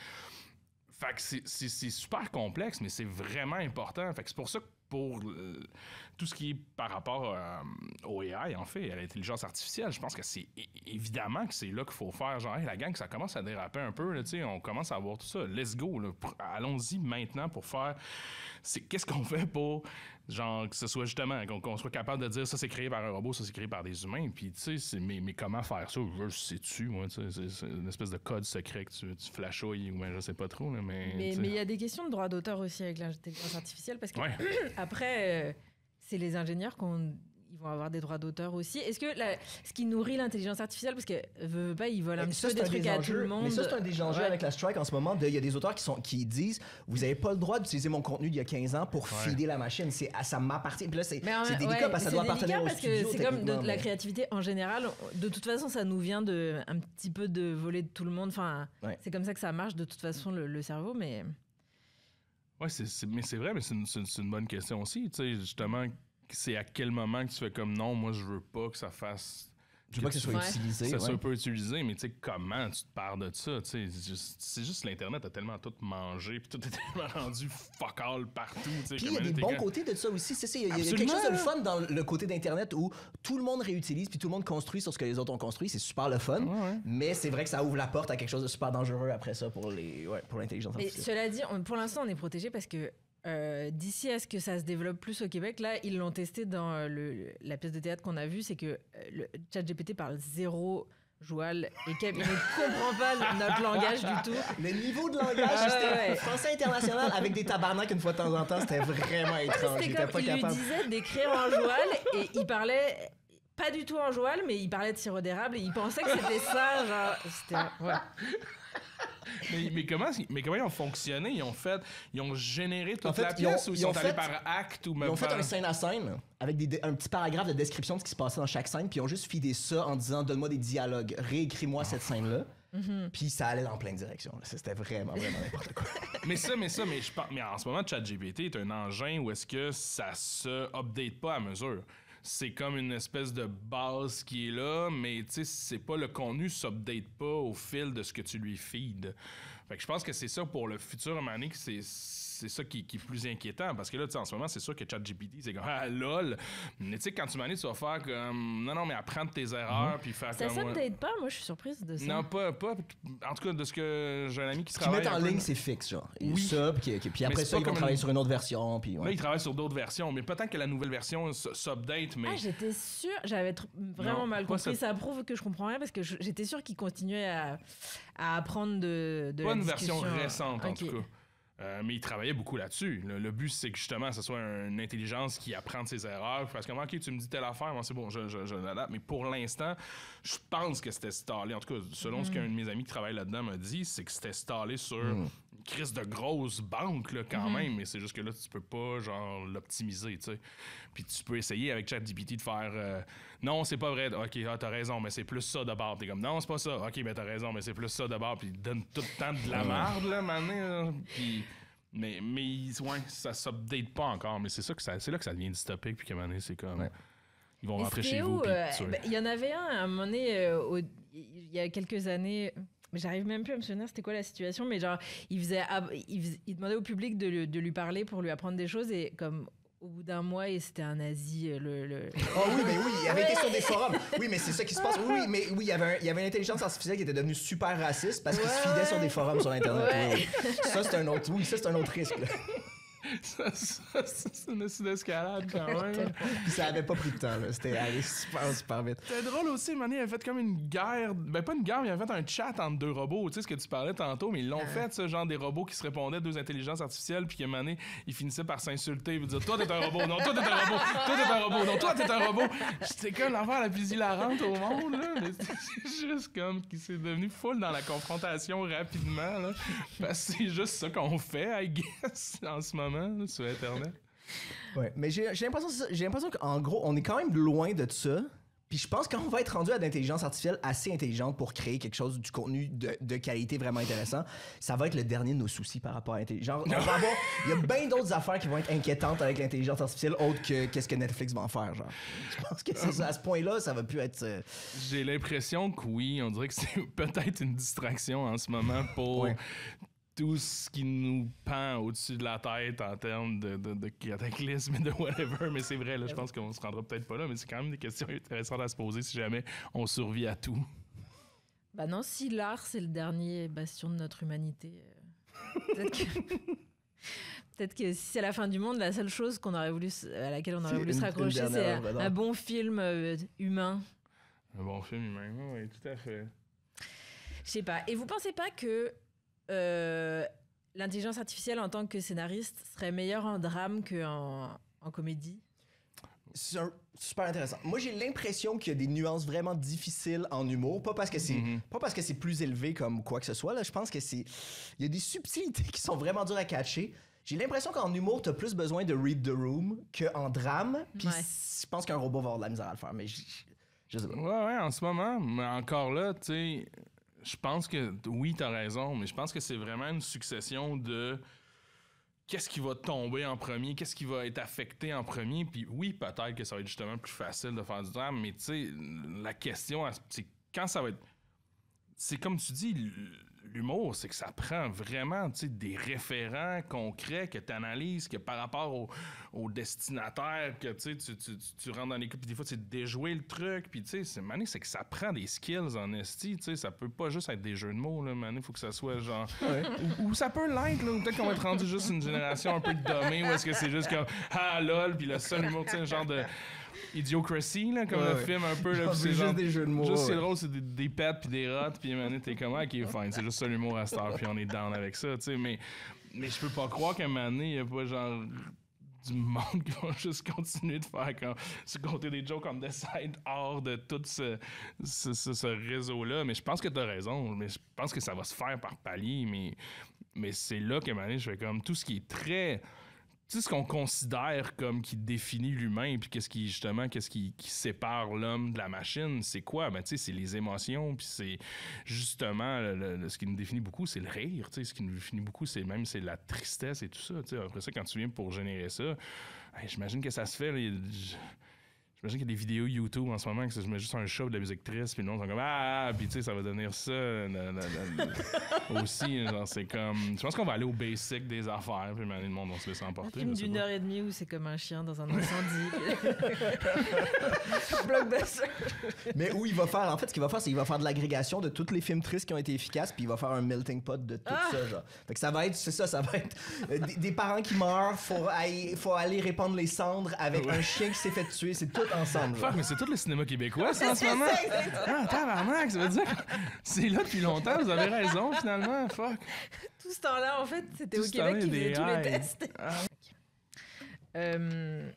Fait que c'est, c'est, c'est super complexe, mais c'est vraiment important. Fait que c'est pour ça que pour euh, tout ce qui est par rapport euh, au A I, en fait, à l'intelligence artificielle, je pense que c'est é- évidemment que c'est là qu'il faut faire genre, hey, la gang, ça commence à déraper un peu, là, tu sais, on commence à avoir tout ça. Let's go, là, pr- allons-y maintenant pour faire. C'est, qu'est-ce qu'on fait pour, genre, que ce soit justement, qu'on, qu'on soit capable de dire ça c'est créé par un robot, ça c'est créé par des humains, puis tu sais, c'est, mais, mais comment faire ça? Je sais-tu, moi, tu sais, c'est, c'est une espèce de code secret que tu, tu flashouilles, ou ben, je sais pas trop, là, mais. Mais tu sais. mais il y a des questions de droit d'auteur aussi avec l'intelligence artificielle parce que Ouais. après, euh, c'est les ingénieurs qu'on ils vont avoir des droits d'auteur aussi. Est-ce que la- ce qui nourrit l'intelligence artificielle, parce que veut, veut pas, ils volent un Mais petit ça, peu c'est des un trucs des à tout enjeux. le monde. Mais ça, c'est un des enjeux Ouais. avec la strike en ce moment. de- Il y a des auteurs qui, sont, qui disent vous n'avez pas le droit d'utiliser mon contenu d'il y a quinze ans pour Ouais. feeder la machine. C'est, ah, ça m'appartient. Puis là, c'est, Mais en- c'est délicat ouais, parce que ça c'est doit délicat appartenir au parce studio. que c'est comme de, techniquement, de la mais- créativité en général. De toute façon, ça nous vient de un petit peu de voler de tout le monde. Enfin, Ouais. c'est comme ça que ça marche de toute façon le, le cerveau, mais Ouais, c'est, c'est, mais c'est vrai, mais c'est une, c'est, c'est une bonne question aussi. Tu sais, justement, c'est à quel moment que tu fais comme non, moi, je veux pas que ça fasse. Je veux pas que ce soit Ouais. utilisé. Ça ouais. soit peu utilisé, mais tu sais, comment tu te parles de ça? Tu sais, c'est juste, c'est juste l'Internet a tellement tout mangé, puis tout est tellement rendu fuck all partout. tu sais, Puis il y a comme des t'es bons quand- côtés de ça aussi. C'est ça, il y a, il y a Absolument. quelque chose de le fun dans le côté d'Internet où tout le monde réutilise puis tout le monde construit sur ce que les autres ont construit. C'est super le fun. Ouais, ouais. Mais c'est vrai que ça ouvre la porte à quelque chose de super dangereux après ça pour les, ouais, pour l'intelligence Et artificielle. cela dit, on- pour l'instant, on est protégé parce que euh, d'ici à ce que ça se développe plus au Québec, là, ils l'ont testé dans euh, le, la pièce de théâtre qu'on a vue, c'est que euh, le ChatGPT parle zéro joual et qu'il ne comprend pas notre langage du tout. Le niveau de langage, Ah, c'était ouais. français international avec des tabarnaks une fois de temps en temps, c'était vraiment étrange. C'était J'étais comme, pas il capable. lui disait d'écrire en joual et il parlait pas du tout en joual, mais il parlait de sirop d'érable et il pensait que c'était ça, genre, c'était, ouais. Mais, mais, comment, mais comment ils ont fonctionné? Ils ont fait, ils ont généré toute En fait, la ils ont- pièce ou ils ils ont sont allés fait- par acte ou même Ils ont fait par... un scène à scène avec des, un petit paragraphe de description de ce qui se passait dans chaque scène, puis ils ont juste fidé ça en disant donne-moi des dialogues, réécris-moi cette scène-là. Puis ça allait dans plein de directions. là. C'était vraiment, vraiment n'importe quoi. Mais ça, mais ça, mais je pense, mais en ce moment, ChatGPT est un engin où est-ce que ça se update pas à mesure. C'est comme une espèce de base qui est là, mais tu sais, c'est pas le contenu s'update pas au fil de ce que tu lui feed. Fait que je pense que c'est ça pour le futur, à un moment donné, que c'est c'est ça qui, qui est plus inquiétant. Parce que là, tu sais, en ce moment, c'est sûr que ChatGPT, c'est comme ah lol. Mais tu sais, quand tu m'en tu vas faire comme non, non, mais apprendre tes erreurs, puis faire Ça comme. s'update pas, moi je suis surprise de ça. Non, pas, pas. En tout cas, de ce que j'ai un ami qui Ce qu'ils travaille. mettent en un peu- ligne, c'est fixe, genre. Et Oui. ça, puis, puis- puis après c'est ça, pas ils vont comme travailler une- sur une autre version. Puis, ouais. Là, ils travaillent sur d'autres versions, mais peut-être que la nouvelle version s- s'update, mais. Ah, j'étais sûre, j'avais tr- vraiment Non, mal pas compris. ça. Ça prouve que je comprends rien parce que je- j'étais sûre qu'ils continuaient à, à apprendre de, de Pas la une version discussion. récente, en Ok. tout cas. Euh, mais il travaillait beaucoup là-dessus. Le, le but, c'est que justement, ce soit une intelligence qui apprend de ses erreurs. Parce que, OK, tu me dis telle affaire, moi, c'est bon, je, je, je l'adapte. Mais pour l'instant, je pense que c'était stallé. En tout cas, selon ce qu'un de mes amis qui travaille là-dedans m'a dit, c'est que c'était stallé sur une crise de grosse banque, là, quand même. Mais c'est juste que là, tu peux pas, genre, l'optimiser, tu sais. Puis tu peux essayer avec ChatGPT de faire euh, non, c'est pas vrai. OK, ah, t'as raison, mais c'est plus ça de bord. T'es comme non, c'est pas ça. OK, ben t'as raison, mais c'est plus ça de bord. Puis il donne tout le temps de la merde, là, maintenant. Puis. Mais, mais ouais, ça s'update pas encore, mais c'est ça que ça, c'est là que ça devient dystopique, puis qu'à un moment donné, c'est comme. Ouais. Ils vont Mais rentrer c'était chez où, vous, puis euh, tuer. ben, il y en avait un à un moment donné, euh, au- il y a quelques années. Mais j'arrive même plus à me souvenir c'était quoi la situation, mais genre, il, faisait, ab- il, fais- il demandait au public de, lui- de lui parler pour lui apprendre des choses et comme au bout d'un mois, et c'était un nazi, euh, le... le... Oh oui, mais oui, il avait été sur des forums. Oui, mais c'est ça qui se passe. Oui, oui, mais oui, il y avait, un- il y avait une intelligence artificielle qui était devenue super raciste parce qu'il se fidait sur des forums sur Internet. Ouais. Oui, oui. Ça, c'est un autre, oui, ça, c'est un autre risque. là. ça, ça, c'est une acide d'escalade quand même. Puis ça avait pas pris de temps. là. C'était allé super, super vite. C'était drôle aussi, Mané, il avait fait comme une guerre. Ben, pas une guerre, mais il avait fait un chat entre deux robots. Tu sais ce que tu parlais tantôt, mais ils l'ont fait, ce genre des robots qui se répondaient, deux intelligences artificielles, puis qu'à un moment donné, ils finissaient par s'insulter, puis dire toi t'es un robot, non, toi t'es un robot, toi t'es un robot, non, toi t'es un robot. C'était comme l'affaire la plus hilarante au monde, là. Mais c'est juste comme qu'il s'est devenu full dans la confrontation rapidement, là. Parce que c'est juste ça qu'on fait, I guess, en ce moment, là, sur Internet. Ouais, mais j'ai j'ai l'impression, c'est ça. J'ai l'impression qu'en gros, on est quand même loin de ça. Puis je pense qu'on va être rendu à l'intelligence artificielle assez intelligente pour créer quelque chose, du contenu de, de qualité vraiment intéressant. Ça va être le dernier de nos soucis par rapport à l'intelligence. On va avoir, il y a bien d'autres affaires qui vont être inquiétantes avec l'intelligence artificielle, autres que qu'est-ce que Netflix va en faire, genre. Je pense que c'est ça. À ce point-là, ça va plus être. euh, J'ai l'impression que oui, on dirait que c'est peut-être une distraction en ce moment pour Ouais. tout ce qui nous pend au-dessus de la tête en termes de, de, de cataclysme et de whatever. Mais c'est vrai, là, je pense qu'on se rendra peut-être pas là, mais c'est quand même des questions intéressantes à se poser si jamais on survit à tout. Bah non, si l'art, c'est le dernier bastion de notre humanité, euh, peut-être que... Peut-être que si c'est la fin du monde, la seule chose qu'on aurait voulu, s- à laquelle on aurait C'est voulu une- se une raccrocher, dernière c'est œuvre un, d'art. un bon film euh, humain. Un bon film humain, oui, tout à fait. Je sais pas. Et vous pensez pas que euh, l'intelligence artificielle en tant que scénariste serait meilleure en drame qu'en en comédie? C'est un- super intéressant. Moi, j'ai l'impression qu'il y a des nuances vraiment difficiles en humour, pas parce que c'est Mhm. pas parce que c'est plus élevé comme quoi que ce soit. Là, je pense que c'est il y a des subtilités qui sont vraiment dures à catcher. J'ai l'impression qu'en humour, t'as plus besoin de read the room qu'en drame. Puis Ouais. je pense qu'un robot va avoir de la misère à le faire, mais je, je sais pas. Ouais, ouais, en ce moment, mais encore là, tu sais, je pense que oui, t'as raison, mais je pense que c'est vraiment une succession de qu'est-ce qui va tomber en premier, qu'est-ce qui va être affecté en premier, puis oui, peut-être que ça va être justement plus facile de faire du drame, mais tu sais, la question, c'est quand ça va être... C'est comme tu dis, l'humour, c'est que ça prend vraiment des référents concrets que tu analyses, que par rapport au, au destinataire, que tu, tu, tu, tu rentres dans l'équipe, puis des fois, tu déjouer le truc, puis tu sais, c'est que ça prend des skills en esti, tu sais, ça peut pas juste être des jeux de mots, là, il faut que ça soit genre... Ouais. Ou, ou ça peut l'être, là, ou peut-être qu'on va être rendu juste une génération un peu de dommée, ou est-ce que c'est juste comme « Ah, lol », puis le seul humour, tu sais, genre de... Idiocracy, là, comme ouais, le ouais. film un peu. Là, c'est juste des jeux de mots. Juste ouais. c'est drôle, c'est des, des pets puis des rottes, puis maintenant t'es comme, ok, fine, c'est juste ça l'humour à Star, puis on est down avec ça, tu sais. Mais, mais je peux pas croire qu'à un moment donné, il y a pas genre du monde qui va juste continuer de faire comme, se compter des jokes on the side hors de tout ce, ce, ce, ce réseau-là. Mais je pense que t'as raison, mais je pense que ça va se faire par palier, mais, mais c'est là qu'à un moment donné, je fais comme tout ce qui est très. Tu sais, ce qu'on considère comme qui définit l'humain, puis qu'est-ce qui, justement, qu'est-ce qui, qui sépare l'homme de la machine, c'est quoi? Ben, tu sais, c'est les émotions, puis c'est justement, le, le, ce qui nous définit beaucoup, c'est le rire, tu sais, ce qui nous définit beaucoup, c'est même, c'est la tristesse et tout ça, tu sais. Après ça, quand tu viens pour générer ça, hey, j'imagine que ça se fait, là, j'imagine qu'il y a des vidéos YouTube en ce moment que je mets juste un chat de la musique triste, puis le monde sont comme ah, puis tu sais, ça va devenir ça la, la, la, aussi. Genre, c'est comme. Je pense qu'on va aller au basic des affaires, puis le monde va se laisser emporter. Un film d'une heure et demie où c'est comme un chien dans un incendie. Blockbuster. Mais où il va faire, en fait, ce qu'il va faire, c'est qu'il va faire de l'agrégation de tous les films tristes qui ont été efficaces, puis il va faire un melting pot de tout ah! ça, genre. Fait que ça va être, c'est ça, ça va être euh, des, des parents qui meurent, faut aller, faut aller répandre les cendres avec ouais. un chien qui s'est fait tuer, c'est tout ensemble. Fuck, mais c'est tout le cinéma québécois, ça, en ce moment. Ah, tabarnak, ça veut dire que c'est là depuis longtemps, vous avez raison, finalement. Fuck. Tout ce temps-là, en fait, c'était au Québec qui faisait tous les tests. Ah. euh...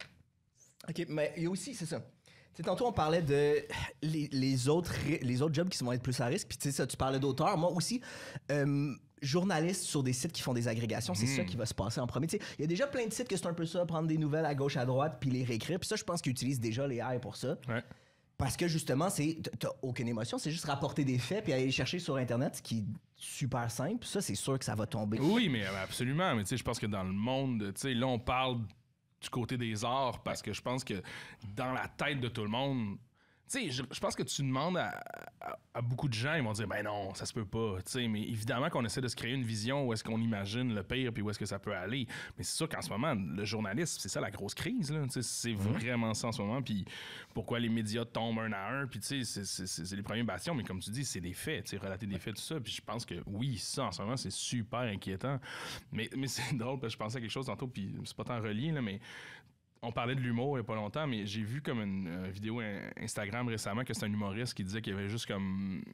OK, mais il y a aussi, c'est ça. Tu sais, tantôt, on parlait de les, les, autres, les autres jobs qui vont être plus à risque. Puis, tu sais, ça, tu parlais d'auteurs. Moi aussi, euh, journaliste sur des sites qui font des agrégations, c'est mmh. ça qui va se passer en premier. Tu sais, il y a déjà plein de sites que c'est un peu ça, prendre des nouvelles à gauche, à droite, puis les réécrire. Puis ça, je pense qu'ils utilisent déjà les A I pour ça. Ouais. Parce que, justement, c'est t'as aucune émotion. C'est juste rapporter des faits puis aller les chercher sur Internet, ce qui est super simple. Ça, c'est sûr que ça va tomber. Oui, mais absolument. Mais tu sais, je pense que dans le monde, tu sais, là, on parle du côté des arts parce que je pense que dans la tête de tout le monde, tu sais, je, je pense que tu demandes à, à, à beaucoup de gens, ils vont dire ben non, ça se peut pas, tu sais, mais évidemment qu'on essaie de se créer une vision où est-ce qu'on imagine le pire puis où est-ce que ça peut aller, mais c'est sûr qu'en ce moment le journalisme, c'est ça la grosse crise là, tu sais, c'est mmh. vraiment ça en ce moment, puis pourquoi les médias tombent un à un, puis tu sais, c'est, c'est, c'est, c'est les premiers bastions, mais comme tu dis, c'est des faits, tu sais, relater des faits tout ça, puis je pense que oui, ça en ce moment c'est super inquiétant, mais mais c'est drôle parce que je pensais à quelque chose tantôt, puis c'est pas tant relié là, mais on parlait de l'humour il n'y a pas longtemps, mais j'ai vu comme une, une vidéo Instagram récemment que c'est un humoriste qui disait qu'il y avait juste comme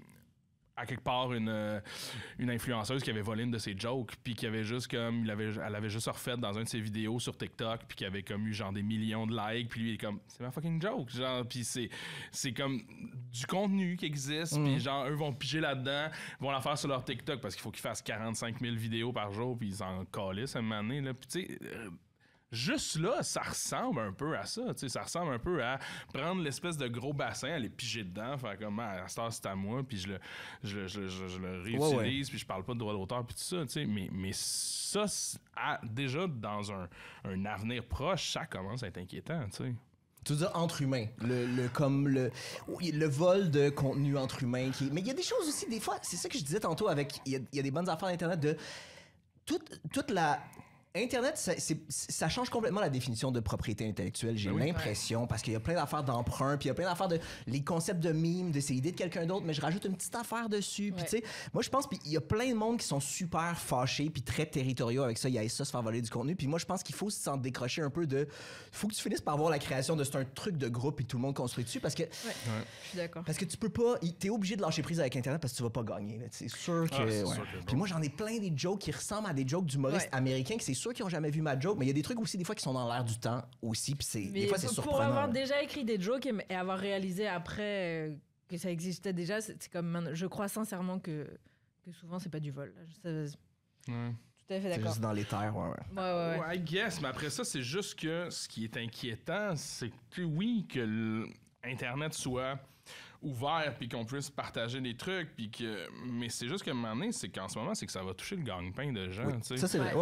à quelque part une, une influenceuse qui avait volé une de ses jokes, puis qui avait juste comme il avait, elle avait juste refait dans un de ses vidéos sur TikTok, puis qui avait comme eu genre des millions de likes, puis lui il est comme c'est ma fucking joke, genre, puis c'est c'est comme du contenu qui existe, mmh. puis genre eux vont piger là-dedans, vont la faire sur leur TikTok parce qu'il faut qu'ils fassent quarante-cinq mille vidéos par jour, puis ils en calissent à un moment donné, là, puis tu sais. Euh, Juste là, ça ressemble un peu à ça. T'sais, ça ressemble un peu à prendre l'espèce de gros bassin, aller piger dedans, faire comme ah, à cette heure, c'est à moi, puis je le, je, je, je, je le réutilise, ouais, ouais. puis je parle pas de droit d'auteur, puis tout ça. T'sais. Mais, mais ça, à, déjà dans un, un avenir proche, ça commence à être inquiétant. T'sais. Tu veux dire entre humains, le, le, comme le, le vol de contenu entre humains. Qui, mais il y a des choses aussi, des fois, c'est ça que je disais tantôt avec. Il y, y a des bonnes affaires d'Internet de. Toute, toute la. Internet, ça, c'est, ça change complètement la définition de propriété intellectuelle, j'ai oui, l'impression, ouais. parce qu'il y a plein d'affaires d'emprunt, puis il y a plein d'affaires de les concepts de mime, de ces idées de quelqu'un d'autre, mais je rajoute une petite affaire dessus, puis ouais. tu sais, moi je pense, puis il y a plein de monde qui sont super fâchés, puis très territoriaux avec ça, il y a ça, se faire voler du contenu, puis moi je pense qu'il faut s'en décrocher un peu de, faut que tu finisses par voir la création de c'est un truc de groupe, puis tout le monde construit dessus, parce que, ouais. Ouais. je suis d'accord. Parce que tu peux pas, t'es obligé de lâcher prise avec Internet parce que tu vas pas gagner, là, c'est sûr que, ah, c'est ouais. sûr que puis moi j'en ai plein des jokes qui ressemblent à des jokes d'humoristes ouais. américains, que c'est sûr qu'ils ont jamais vu ma joke, mais il y a des trucs aussi des fois qui sont dans l'air du temps aussi, puis c'est mais des fois c'est surprenant. Pour avoir déjà écrit des jokes et, et avoir réalisé après euh, que ça existait déjà, c'est, c'est comme je crois sincèrement que que souvent c'est pas du vol. Ça, ouais. Tout à fait d'accord. C'est juste dans les terres, ouais, ouais. Ouais, ouais, ouais. ouais I guess, mais après ça c'est juste que ce qui est inquiétant, c'est que oui que Internet soit ouvert puis qu'on puisse partager des trucs puis que mais c'est juste qu'à un moment donné c'est qu'en ce moment c'est que ça va toucher le gagne-pain de gens, oui. tu sais. Ça c'est vrai, ouais ouais.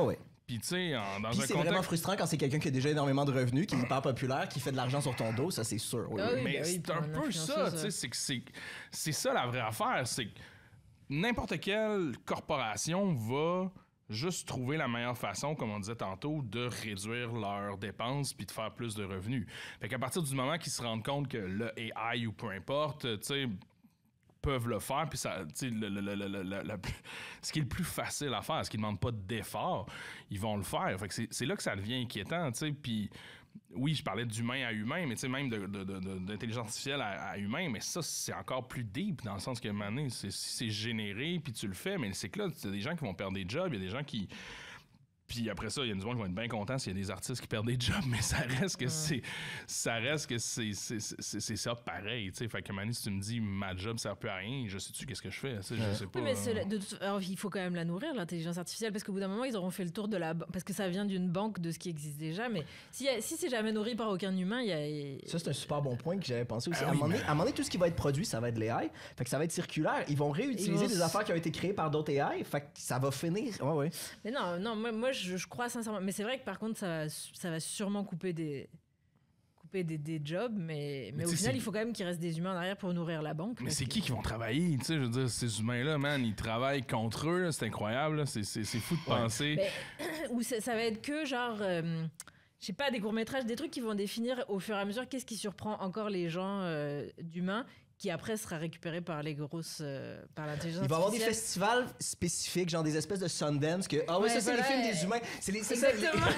Puis, tu sais, en- dans Puis un c'est contexte... vraiment frustrant quand c'est quelqu'un qui a déjà énormément de revenus, qui est hyper populaire, qui fait de l'argent sur ton dos, ça c'est sûr. Oui, Ah oui. oui, Mais bah oui, c'est pour un un peu ça, influenceuse, tu sais, ouais. c'est que c'est, c'est ça la vraie affaire, c'est que n'importe quelle corporation va juste trouver la meilleure façon, comme on disait tantôt, de réduire leurs dépenses puis de faire plus de revenus. Fait qu'à partir du moment qu'ils se rendent compte que le A I ou peu importe, tu sais, peuvent le faire, puis ça, tu sais, le, le, le, le, le, le, le- ce qui est le plus facile à faire, ce qui ne demande pas d'effort, ils vont le faire. Fait que c'est, c'est là que ça devient inquiétant, tu sais, puis oui, je parlais d'humain à humain, mais tu sais, même de, de, de, de- d'intelligence artificielle à, à humain, mais ça, c'est encore plus deep, dans le sens que, maintenant, c'est, c'est généré, puis tu le fais, mais c'est que là, il y a des gens qui vont perdre des jobs, il y a des gens qui... Puis après ça, il y a des gens qui vont être bien contents s'il y a des artistes qui perdent des jobs, mais ça reste que c'est ça reste que c'est, c'est, c'est, c'est ça pareil, tu sais. Fait que Manu, si tu me dis ma job sert plus à rien, je sais-tu qu'est-ce que je fais, tu sais, je sais pas. Oui, mais c'est- euh, de toute- alors, il faut quand même la nourrir, l'intelligence artificielle, parce qu'au bout d'un moment, ils auront fait le tour de la... ba- Parce que ça vient d'une banque de ce qui existe déjà, mais si, si c'est jamais nourri par aucun humain, il y a... Ça, c'est un super bon point que j'avais pensé aussi. Ah à, un oui, moment donné, mais- à un moment donné, tout ce qui va être produit, ça va être de l'A I. Fait que ça va être circulaire. Ils vont réutiliser Ils vont des s- affaires qui ont été créées par d'autres A I. Fait que ça va finir. Ouais, ouais. Mais non, non, moi, moi je, je crois sincèrement. Mais c'est vrai que par contre, ça va, ça va sûrement couper des, couper des, des jobs, mais, mais, Mais au tu sais, final, c'est- il faut quand même qu'il reste des humains en arrière pour nourrir la banque. Mais parce c'est que- qui qui vont travailler, tu sais, je veux dire, ces humains-là, man, ils travaillent contre eux, là, c'est incroyable, là, c'est, c'est, c'est fou de penser. Mais- Ou ça, ça va être que genre. euh, je sais pas, des courts-métrages, des trucs qui vont définir au fur et à mesure qu'est-ce qui surprend encore les gens euh, d'humains, qui après sera récupéré par les grosses. euh, par l'intelligence Il va y avoir des artificielle. festivals spécifiques, genre des espèces de Sundance, que ah ouais, Ouais, ça c'est voilà. les films des humains. C'est les, c'est ça, les- Exactement.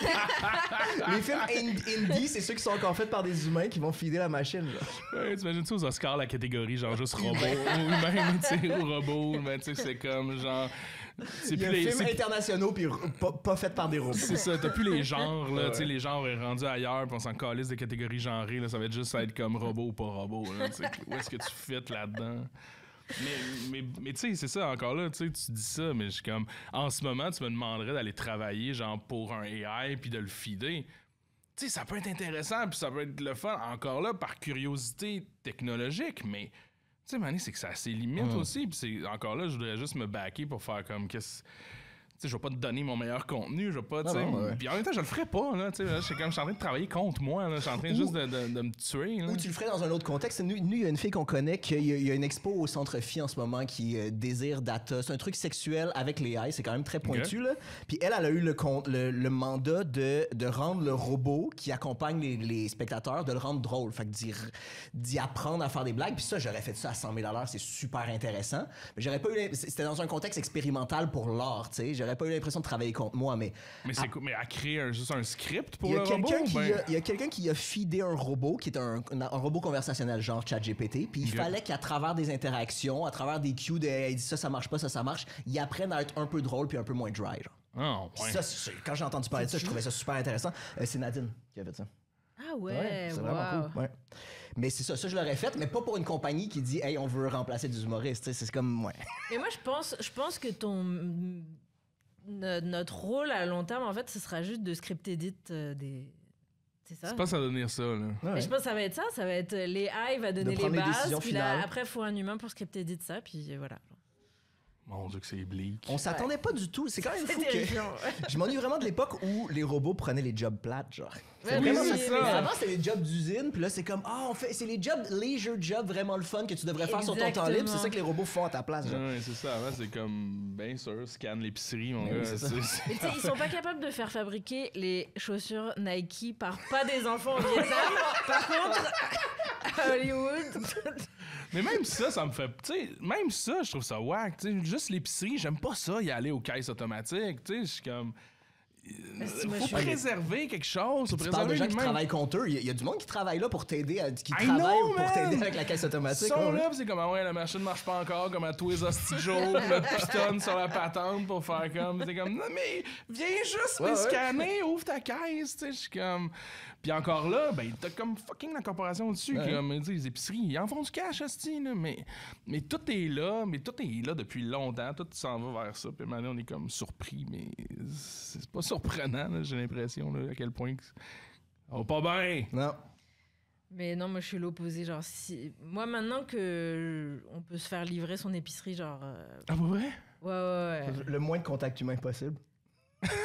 les films ind- indie, c'est ceux qui sont encore faits par des humains qui vont feeder la machine. Là. Ouais, t'imagines-tu aux Oscars la catégorie genre juste robot ou humain, tu sais, ou robot, mais tu sais, c'est comme genre. C'est Il y a plus les. films c'est- internationaux puis r- pas, pas faits par des robots. C'est ça, t'as plus les genres, là, Ouais. tu sais, les genres est rendu ailleurs, puis on s'en calisse des catégories genrées, là, ça va être juste être comme robot ou pas robot, là, tu sais, où est-ce que tu fites là-dedans? Mais, mais, mais tu sais, c'est ça, encore là, tu sais, tu dis ça, mais je suis comme, en ce moment, tu me demanderais d'aller travailler, genre, pour un A I, puis de le feeder. Tu sais, ça peut être intéressant, puis ça peut être le fun, encore là, par curiosité technologique, mais... Tu sais, Mané, c'est que ça a ses limites aussi. Puis c'est encore là, je voudrais juste me backer pour faire comme qu'est-ce. Tu sais, je vais pas te donner mon meilleur contenu, je vais pas, tu sais. non, ouais. Puis en même temps, je le ferais pas, là, tu sais. là, Je suis comme, je suis en train de travailler contre moi, là. Je suis en train Ou- juste de, de, de me tuer, là. Ou tu le ferais dans un autre contexte. Nous, nous, il y a une fille qu'on connaît qui il y a- il y a une expo au Centre Phi en ce moment qui euh, désire data. C'est un truc sexuel avec les A I. C'est quand même très pointu, là. Puis elle, elle a eu le, con- le, le mandat de, de rendre le robot qui accompagne les, les spectateurs, de le rendre drôle. Fait que d'y, d'y apprendre à faire des blagues. Puis ça, j'aurais fait ça à cent mille dollars. C'est super intéressant. Mais j'aurais pas eu... l'im- C'était dans un contexte expérimental pour l'art, tu sais. J'aurais pas eu l'impression de travailler contre moi, mais... Mais c'est quoi? Mais à créer un- juste un script pour Il y le a robot? quelqu'un qui, ben- a- il y a quelqu'un qui a feedé un robot qui est un, un, un robot conversationnel genre ChatGPT, puis il Ok. fallait qu'à travers des interactions, à travers des cues de hey, dit ça ça marche pas, ça ça marche, il apprenne à être un peu drôle puis un peu moins dry. Genre. Ah, ouais. Ça, c'est- quand j'ai entendu parler de ça, je trouvais ça super intéressant. Euh, c'est Nadine qui a fait ça. Ah ouais, c'est wow. vraiment cool. Ouais. Mais c'est ça, ça je l'aurais fait, mais pas pour une compagnie qui dit hey on veut remplacer des humoristes. tu sais, C'est comme ouais. Mais moi, je pense, je pense que ton no- notre rôle à long terme, en fait, ce sera juste de script edit euh, des. C'est ça. C'est pas ça devenir ça, là. Mais je pense que ça va être ça, ça va être euh, les A I va donner les prendre les bases, décisions puis là, finales. après, il faut un humain pour script edit ça, puis voilà. Mon Dieu, que c'est bleak. On s'attendait pas du tout. C'est quand même C'est fou que terrifiant. je m'ennuie vraiment de l'époque où les robots prenaient les jobs plates, genre. Ouais, Oui, oui, c'est oui, ça. oui. Avant, c'était les jobs d'usine, puis là, c'est comme, ah, on fait, c'est les jobs, leisure jobs vraiment le fun que tu devrais faire sur ton temps Exactement. libre. C'est ça que les robots font à ta place, genre. Ouais, c'est ça. Avant, c'est comme, bien sûr, scanne l'épicerie, mon Oui, gars. c'est ça. c'est- c'est- Mais tu sais, ils sont pas capables de faire fabriquer les chaussures Nike par pas des enfants au Vietnam. Par contre, à Hollywood. Mais même ça, ça me fait. Tu sais, même ça, je trouve ça whack. Tu sais, juste l'épicerie, j'aime pas ça, y aller aux caisses automatiques. Tu sais, je suis comme. Est-ce que moi, Faut je suis- préserver quelque chose. Faut Tu parles de préserver gens qui l'humain. travaillent contre eux. Il y, a- il y a du monde qui travaille là pour t'aider, à, qui I travaille know, pour man! t'aider avec la caisse Ils automatique. sont ouais, là, ouais. pis c'est comme, ah ouais, la machine marche pas encore, comme à tous les hosties de jour, pis là, pitonne sur la patente pour faire comme. C'est comme, non, mais viens juste Ouais, me ouais. scanner, ouvre ta caisse, tu sais, je suis comme. Puis encore là, ben, t'as comme fucking la corporation dessus, Ouais. comme, tu sais, les épiceries, ils en font du cash, hostie, là, mais, mais tout est là, mais tout est là depuis longtemps, tout s'en va vers ça, puis maintenant, on est comme surpris, mais c'est pas surprenant, là, j'ai l'impression, là, à quel point. que- Oh, pas bien! Non. Mais non, moi je suis l'opposé. Genre, si... moi maintenant que on peut se faire livrer son épicerie, genre. euh, Ah, pas vrai? Ouais, ouais, ouais. Le moins de contact humain possible. Euh, non,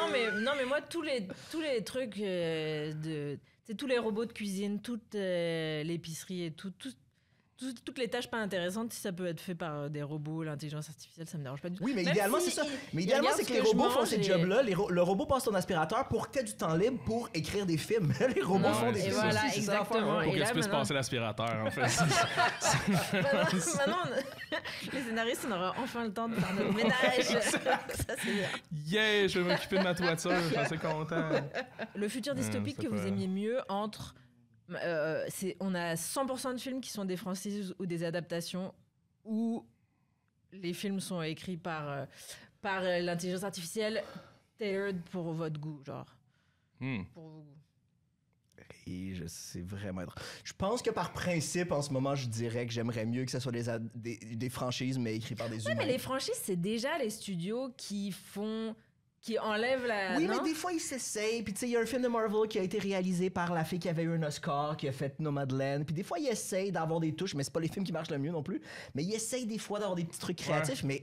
mais, non, mais moi, tous les, tous les trucs euh, de... C'est tous les robots de cuisine, toute euh, l'épicerie et tout, tout, tout, toutes les tâches pas intéressantes, si ça peut être fait par des robots, l'intelligence artificielle, ça me dérange pas du tout. Oui, mais Même idéalement, si c'est ça. il- Mais il idéalement, regarde c'est ce que les que je robots font mange ces et- jobs-là. Les ro- le robot passe ton aspirateur pour que tu aies du temps libre pour écrire des films. les robots Non, font des et films voilà, aussi, c'est ça l'affaire. exactement. Pour Et que là, tu puisses maintenant- passer l'aspirateur, en fait. Maintenant, maintenant, on- les scénaristes, on aura enfin le temps de faire notre ménage. Ça, c'est bien. Yeah, je vais m'occuper de ma toiture, je suis assez content. Le futur dystopique c'est que vous pas- aimiez mieux entre... euh, c'est, on a cent pour cent de films qui sont des franchises ou des adaptations où les films sont écrits par, euh, par euh, l'intelligence artificielle tailored pour votre goût, genre. Hmm. Pour vos goûts. Et je sais vraiment. Je pense que par principe, en ce moment, je dirais que j'aimerais mieux que ce soit des, ad- des, des franchises, mais écrites par des Ouais, humains. mais les franchises, c'est déjà les studios qui font... qui enlèvent la... Oui, non? mais des fois, ils s'essayent. Puis, tu sais, il y a un film de Marvel qui a été réalisé par la fille qui avait eu un Oscar, qui a fait Nomadland. Puis, des fois, ils essayent d'avoir des touches, mais c'est pas les films qui marchent le mieux non plus. Mais ils essayent des fois d'avoir des petits trucs créatifs, mais.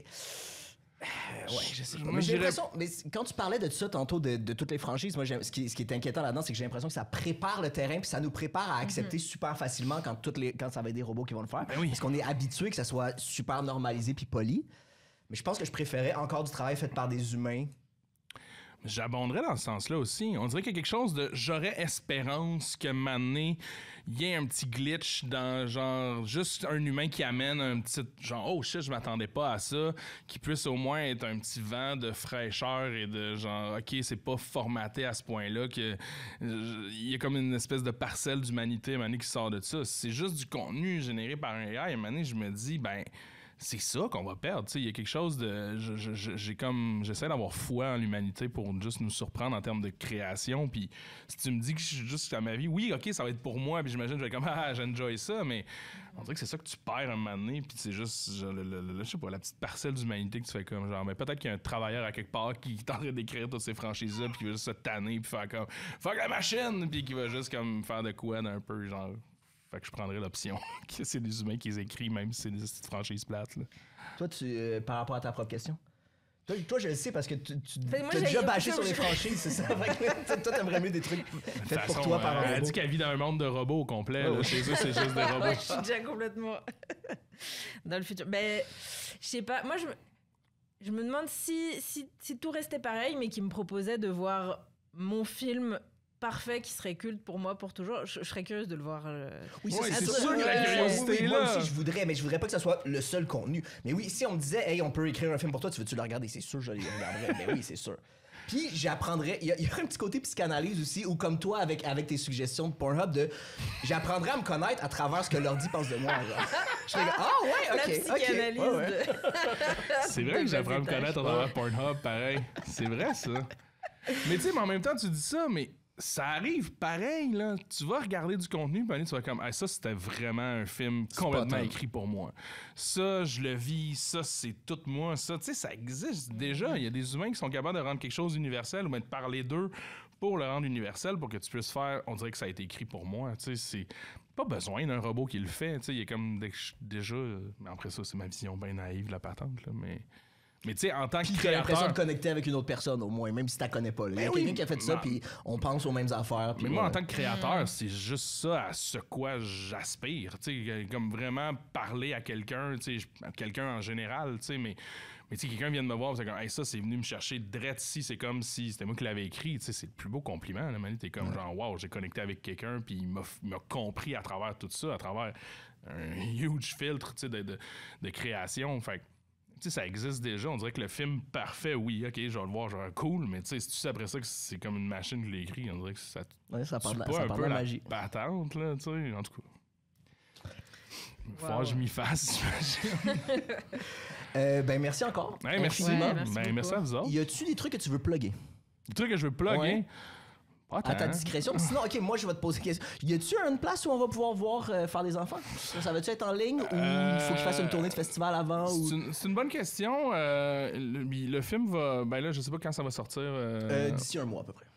Euh, ouais, je sais pas. Moi, Mais je j'ai dirais- l'impression. Mais c- quand tu parlais de ça tantôt, de, de toutes les franchises, moi, j'aime- ce qui, ce qui est inquiétant là-dedans, c'est que j'ai l'impression que ça prépare le terrain, puis ça nous prépare à accepter super facilement quand, toutes les, quand ça va être des robots qui vont le faire. Ben oui. Parce qu'on est habitué que ça soit super normalisé puis poli. Mais je pense que je préférais encore du travail fait par des humains. J'abonderais dans ce sens-là aussi. On dirait qu'il y a quelque chose de... J'aurais espérance que maintenant, il y ait un petit glitch dans, genre, juste un humain qui amène un petit... Genre, oh shit, je m'attendais pas à ça. Qui puisse au moins être un petit vent de fraîcheur et de genre, OK, c'est pas formaté à ce point-là que... euh, Il y a comme une espèce de parcelle d'humanité, à un moment donné, qui sort de ça. Si c'est juste du contenu généré par un A I, à un moment donné, je me dis, ben... c'est ça qu'on va perdre. Tu sais, il y a quelque chose de... je- je- je- j'ai comme... J'essaie d'avoir foi en l'humanité pour juste nous surprendre en termes de création. Puis si tu me dis que je suis juste à ma vie, oui, OK, ça va être pour moi. Puis j'imagine que je vais être comme, ah, j'enjoy ça. Mais on dirait que c'est ça que tu perds un moment donné. Puis c'est juste, genre, le, le- le- je sais pas, la petite parcelle d'humanité que tu fais comme, genre, mais peut-être qu'il y a un travailleur à quelque part qui est en train d'écrire toutes ces franchises-là. Puis qui va juste se tanner. Puis faire comme, fuck la machine. Puis qui va juste comme faire de quoi d'un peu, genre... Fait que je prendrais l'option que c'est des humains qui les écrivent, même si c'est des petites franchises plates. Là. Toi, tu, euh, par rapport à ta propre question? Toi, toi, je le sais parce que tu, tu Fait que moi, t'as j'ai- déjà bâché comme sur les je- franchises, c'est ça? Fait que toi, t'aimerais mieux des trucs De toute faits pour façon, toi par euh, un Elle robot. dit qu'elle vit dans un monde de robots au complet. Ouais, là. ouais. Chez eux, c'est juste des robots. Ouais, je suis déjà complètement dans le futur. Ben, je sais pas. Moi, je me, je me demande si, si, si tout restait pareil, mais qui me proposait de voir mon film parfait qui serait culte pour moi pour toujours. Je, je serais curieuse de le voir. euh, Oui, Ouais, ça, c'est sûr. sûr que la Euh, curiosité oui, oui, est moi là. aussi, je voudrais, mais je voudrais pas que ça soit le seul contenu. Mais oui, si on me disait, hey, on peut écrire un film pour toi, tu veux-tu le regarder? C'est sûr, je le regarderais. Mais oui, c'est sûr. Puis j'apprendrais, il y, a- il y a un petit côté psychanalyse aussi, ou comme toi avec, avec tes suggestions de Pornhub, de j'apprendrais à me connaître à travers ce que l'ordi pense de moi. Genre. Je serais comme, ah ouais, ok, la ok. psychanalyse ouais, ouais. de. C'est vrai que j'apprends à me Bas étage. connaître à travers Pornhub, pareil. C'est vrai, ça. Mais tu sais, mais en même temps, tu dis ça, mais ça arrive pareil, là. Tu vas regarder du contenu, puis tu vas comme, ah, ça, c'était vraiment un film complètement Spot on. écrit pour moi. Ça, je le vis, ça, c'est tout moi. Ça, tu sais, ça existe déjà. Il y a des humains qui sont capables de rendre quelque chose universel ou bien de parler d'eux pour le rendre universel pour que tu puisses faire, on dirait que ça a été écrit pour moi. Tu sais, c'est pas besoin d'un robot qui le fait. Tu sais, il y a comme des- déjà. Mais après ça, c'est ma vision bien naïve de la patente, là. Mais, mais tu sais, en tant que Puis t'as l'impression créateur. de connecter avec une autre personne, au moins, même si t'as connais pas. là. Il y a Ben quelqu'un oui. qui a fait ça, Non. puis on pense aux mêmes affaires. puis Mais moi, ouais. en tant que créateur, c'est juste ça à ce quoi j'aspire. Tu sais, comme vraiment parler à quelqu'un, tu sais, à quelqu'un en général, tu sais, mais. Mais tu sais, quelqu'un vient de me voir, c'est comme, hey, ça, c'est venu me chercher drette ici, c'est comme si c'était moi qui l'avais écrit, tu sais, c'est le plus beau compliment, là, Manu, t'es comme, genre, wow, j'ai connecté avec quelqu'un, puis il m'a, il m'a compris à travers tout ça, à travers un huge filtre, tu sais, de, de, de création, fait que, tu sais, ça existe déjà, on dirait que le film parfait, oui, ok, je vais le voir, genre, cool, mais tu sais, si tu sais après ça que c'est comme une machine qui l'a écrit, on dirait que ça Ouais, ça parle, tue de- pas ça un parle peu de la magie. patente, là, tu sais, en tout cas. Il va falloir Wow. que je m'y fasse, j'imagine. Euh, ben, merci encore. Hey, merci. Infiniment. Ouais, merci ben, beaucoup. merci à vous autres. Y a-tu des trucs que tu veux plugger? Le truc que je veux plugger. Ouais. Pas À ta tant. discrétion. Mais sinon, ok, moi je vais te poser une question. Y a-tu une place où on va pouvoir voir euh, faire des enfants? Ça, ça va-tu être en ligne ou il faut qu'il fasse une tournée de festival avant? Ou... C'est une, c'est une bonne question. Euh, le, le film va. Ben là, je sais pas quand ça va sortir. euh, Euh, D'ici un mois à peu près.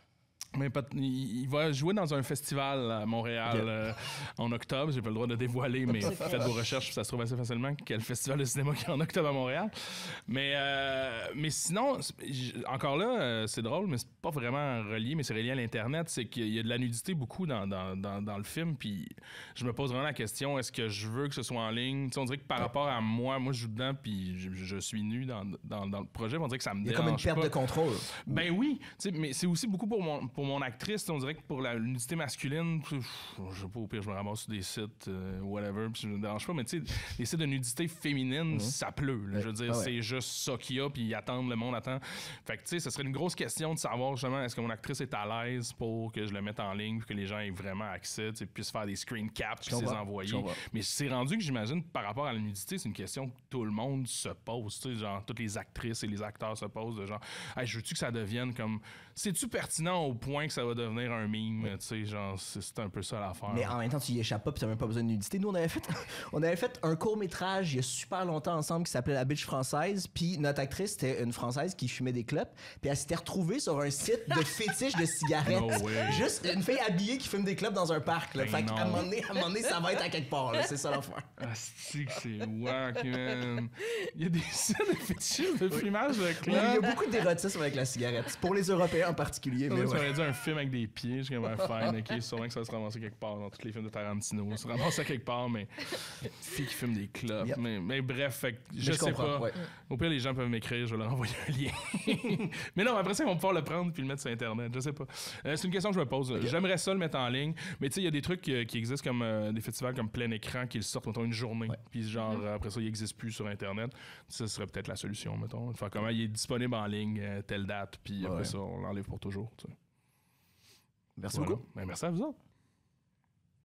Mais pas- il, il va jouer dans un festival à Montréal Ok. euh, en octobre. J'ai pas le droit de dévoiler, mais faites vos recherches, ça se trouve assez facilement quel festival de cinéma qu'il y a en octobre à Montréal. Mais, euh, mais sinon, c'est- j- encore là, euh, c'est drôle, mais c'est pas vraiment relié, mais c'est relié à l'Internet. C'est qu'il y a de la nudité beaucoup dans, dans, dans, dans le film. Puis je me pose vraiment la question, est-ce que je veux que ce soit en ligne? Tu sais, on dirait que par rapport à moi, moi je joue dedans, puis je, je suis nu dans, dans, dans le projet. On dirait que ça me Il y a dérange comme une perte pas. de contrôle. Ben oui, tu sais, mais c'est aussi beaucoup pour mon, pour mon actrice. On dirait que pour la nudité masculine, pff, je sais pas, au pire, je me ramasse sur des sites, euh, whatever, puis je me dérange pas, mais tu sais, les sites de nudité féminine, ça pleut. là. Je veux dire, Ah ouais. c'est juste ça qu'il y a, puis ils attendent, le monde attend. Fait que tu sais, ce serait une grosse question de savoir justement, est-ce que mon actrice est à l'aise pour que je le mette en ligne, puis que les gens aient vraiment accès, tu sais, puissent faire des screen caps, puis les comprends, envoyer. je comprends. Mais c'est rendu que j'imagine, par rapport à la nudité, c'est une question que tout le monde se pose. Tu sais, genre, toutes les actrices et les acteurs se posent de genre, hey, je veux-tu que ça devienne comme. C'est-tu pertinent au point que ça va devenir un meme? Tu sais, genre, c'est c'est un peu ça l'affaire. Mais en même temps, tu y échappes pas puis t'as même pas besoin de nudité. Nous, on avait fait, on avait fait un court-métrage il y a super longtemps ensemble qui s'appelait La Bitch Française. Puis notre actrice, c'était une Française qui fumait des clopes. Puis elle s'était retrouvée sur un site de fétiche de cigarettes. No way. Juste une fille habillée qui fume des clopes dans un parc. Là. Ben Fait qu'à un non. moment donné, à un moment donné, ça va être à quelque part. là. C'est ça l'affaire. Ah, c'est que c'est wack, man. Il y a des sites de fétichisme de fumage de Il y a clopes. beaucoup d'érotisme avec la cigarette. C'est pour les Européens en particulier. Mais Tu ouais. m'aurais dit un film avec des pieds, je suis comme un fan, ok, sûrement que ça va se ramasser quelque part dans tous les films de Tarantino. Ça se ramasse à quelque part, mais fille qui fume des clopes. Yep. Mais, mais bref, fait que je, Mais je sais comprends, pas. ouais. Au pire, les gens peuvent m'écrire, je vais leur envoyer un lien. Mais non, après ça, ils vont pouvoir le prendre puis le mettre sur Internet, je sais pas. Euh, c'est une question que je me pose. J'aimerais ça le mettre en ligne, mais tu sais, il y a des trucs euh, qui existent comme euh, des festivals comme Plein Écran qui le sortent, mettons, une journée. Puis genre, euh, après ça, il n'existe plus sur Internet. Ça serait peut-être la solution, mettons. De faire comment il est disponible en ligne, euh, telle date, puis après Ouais. ça, on l'enlève pour toujours. Tu sais. Merci Voilà. beaucoup. Ben, merci à vous autres.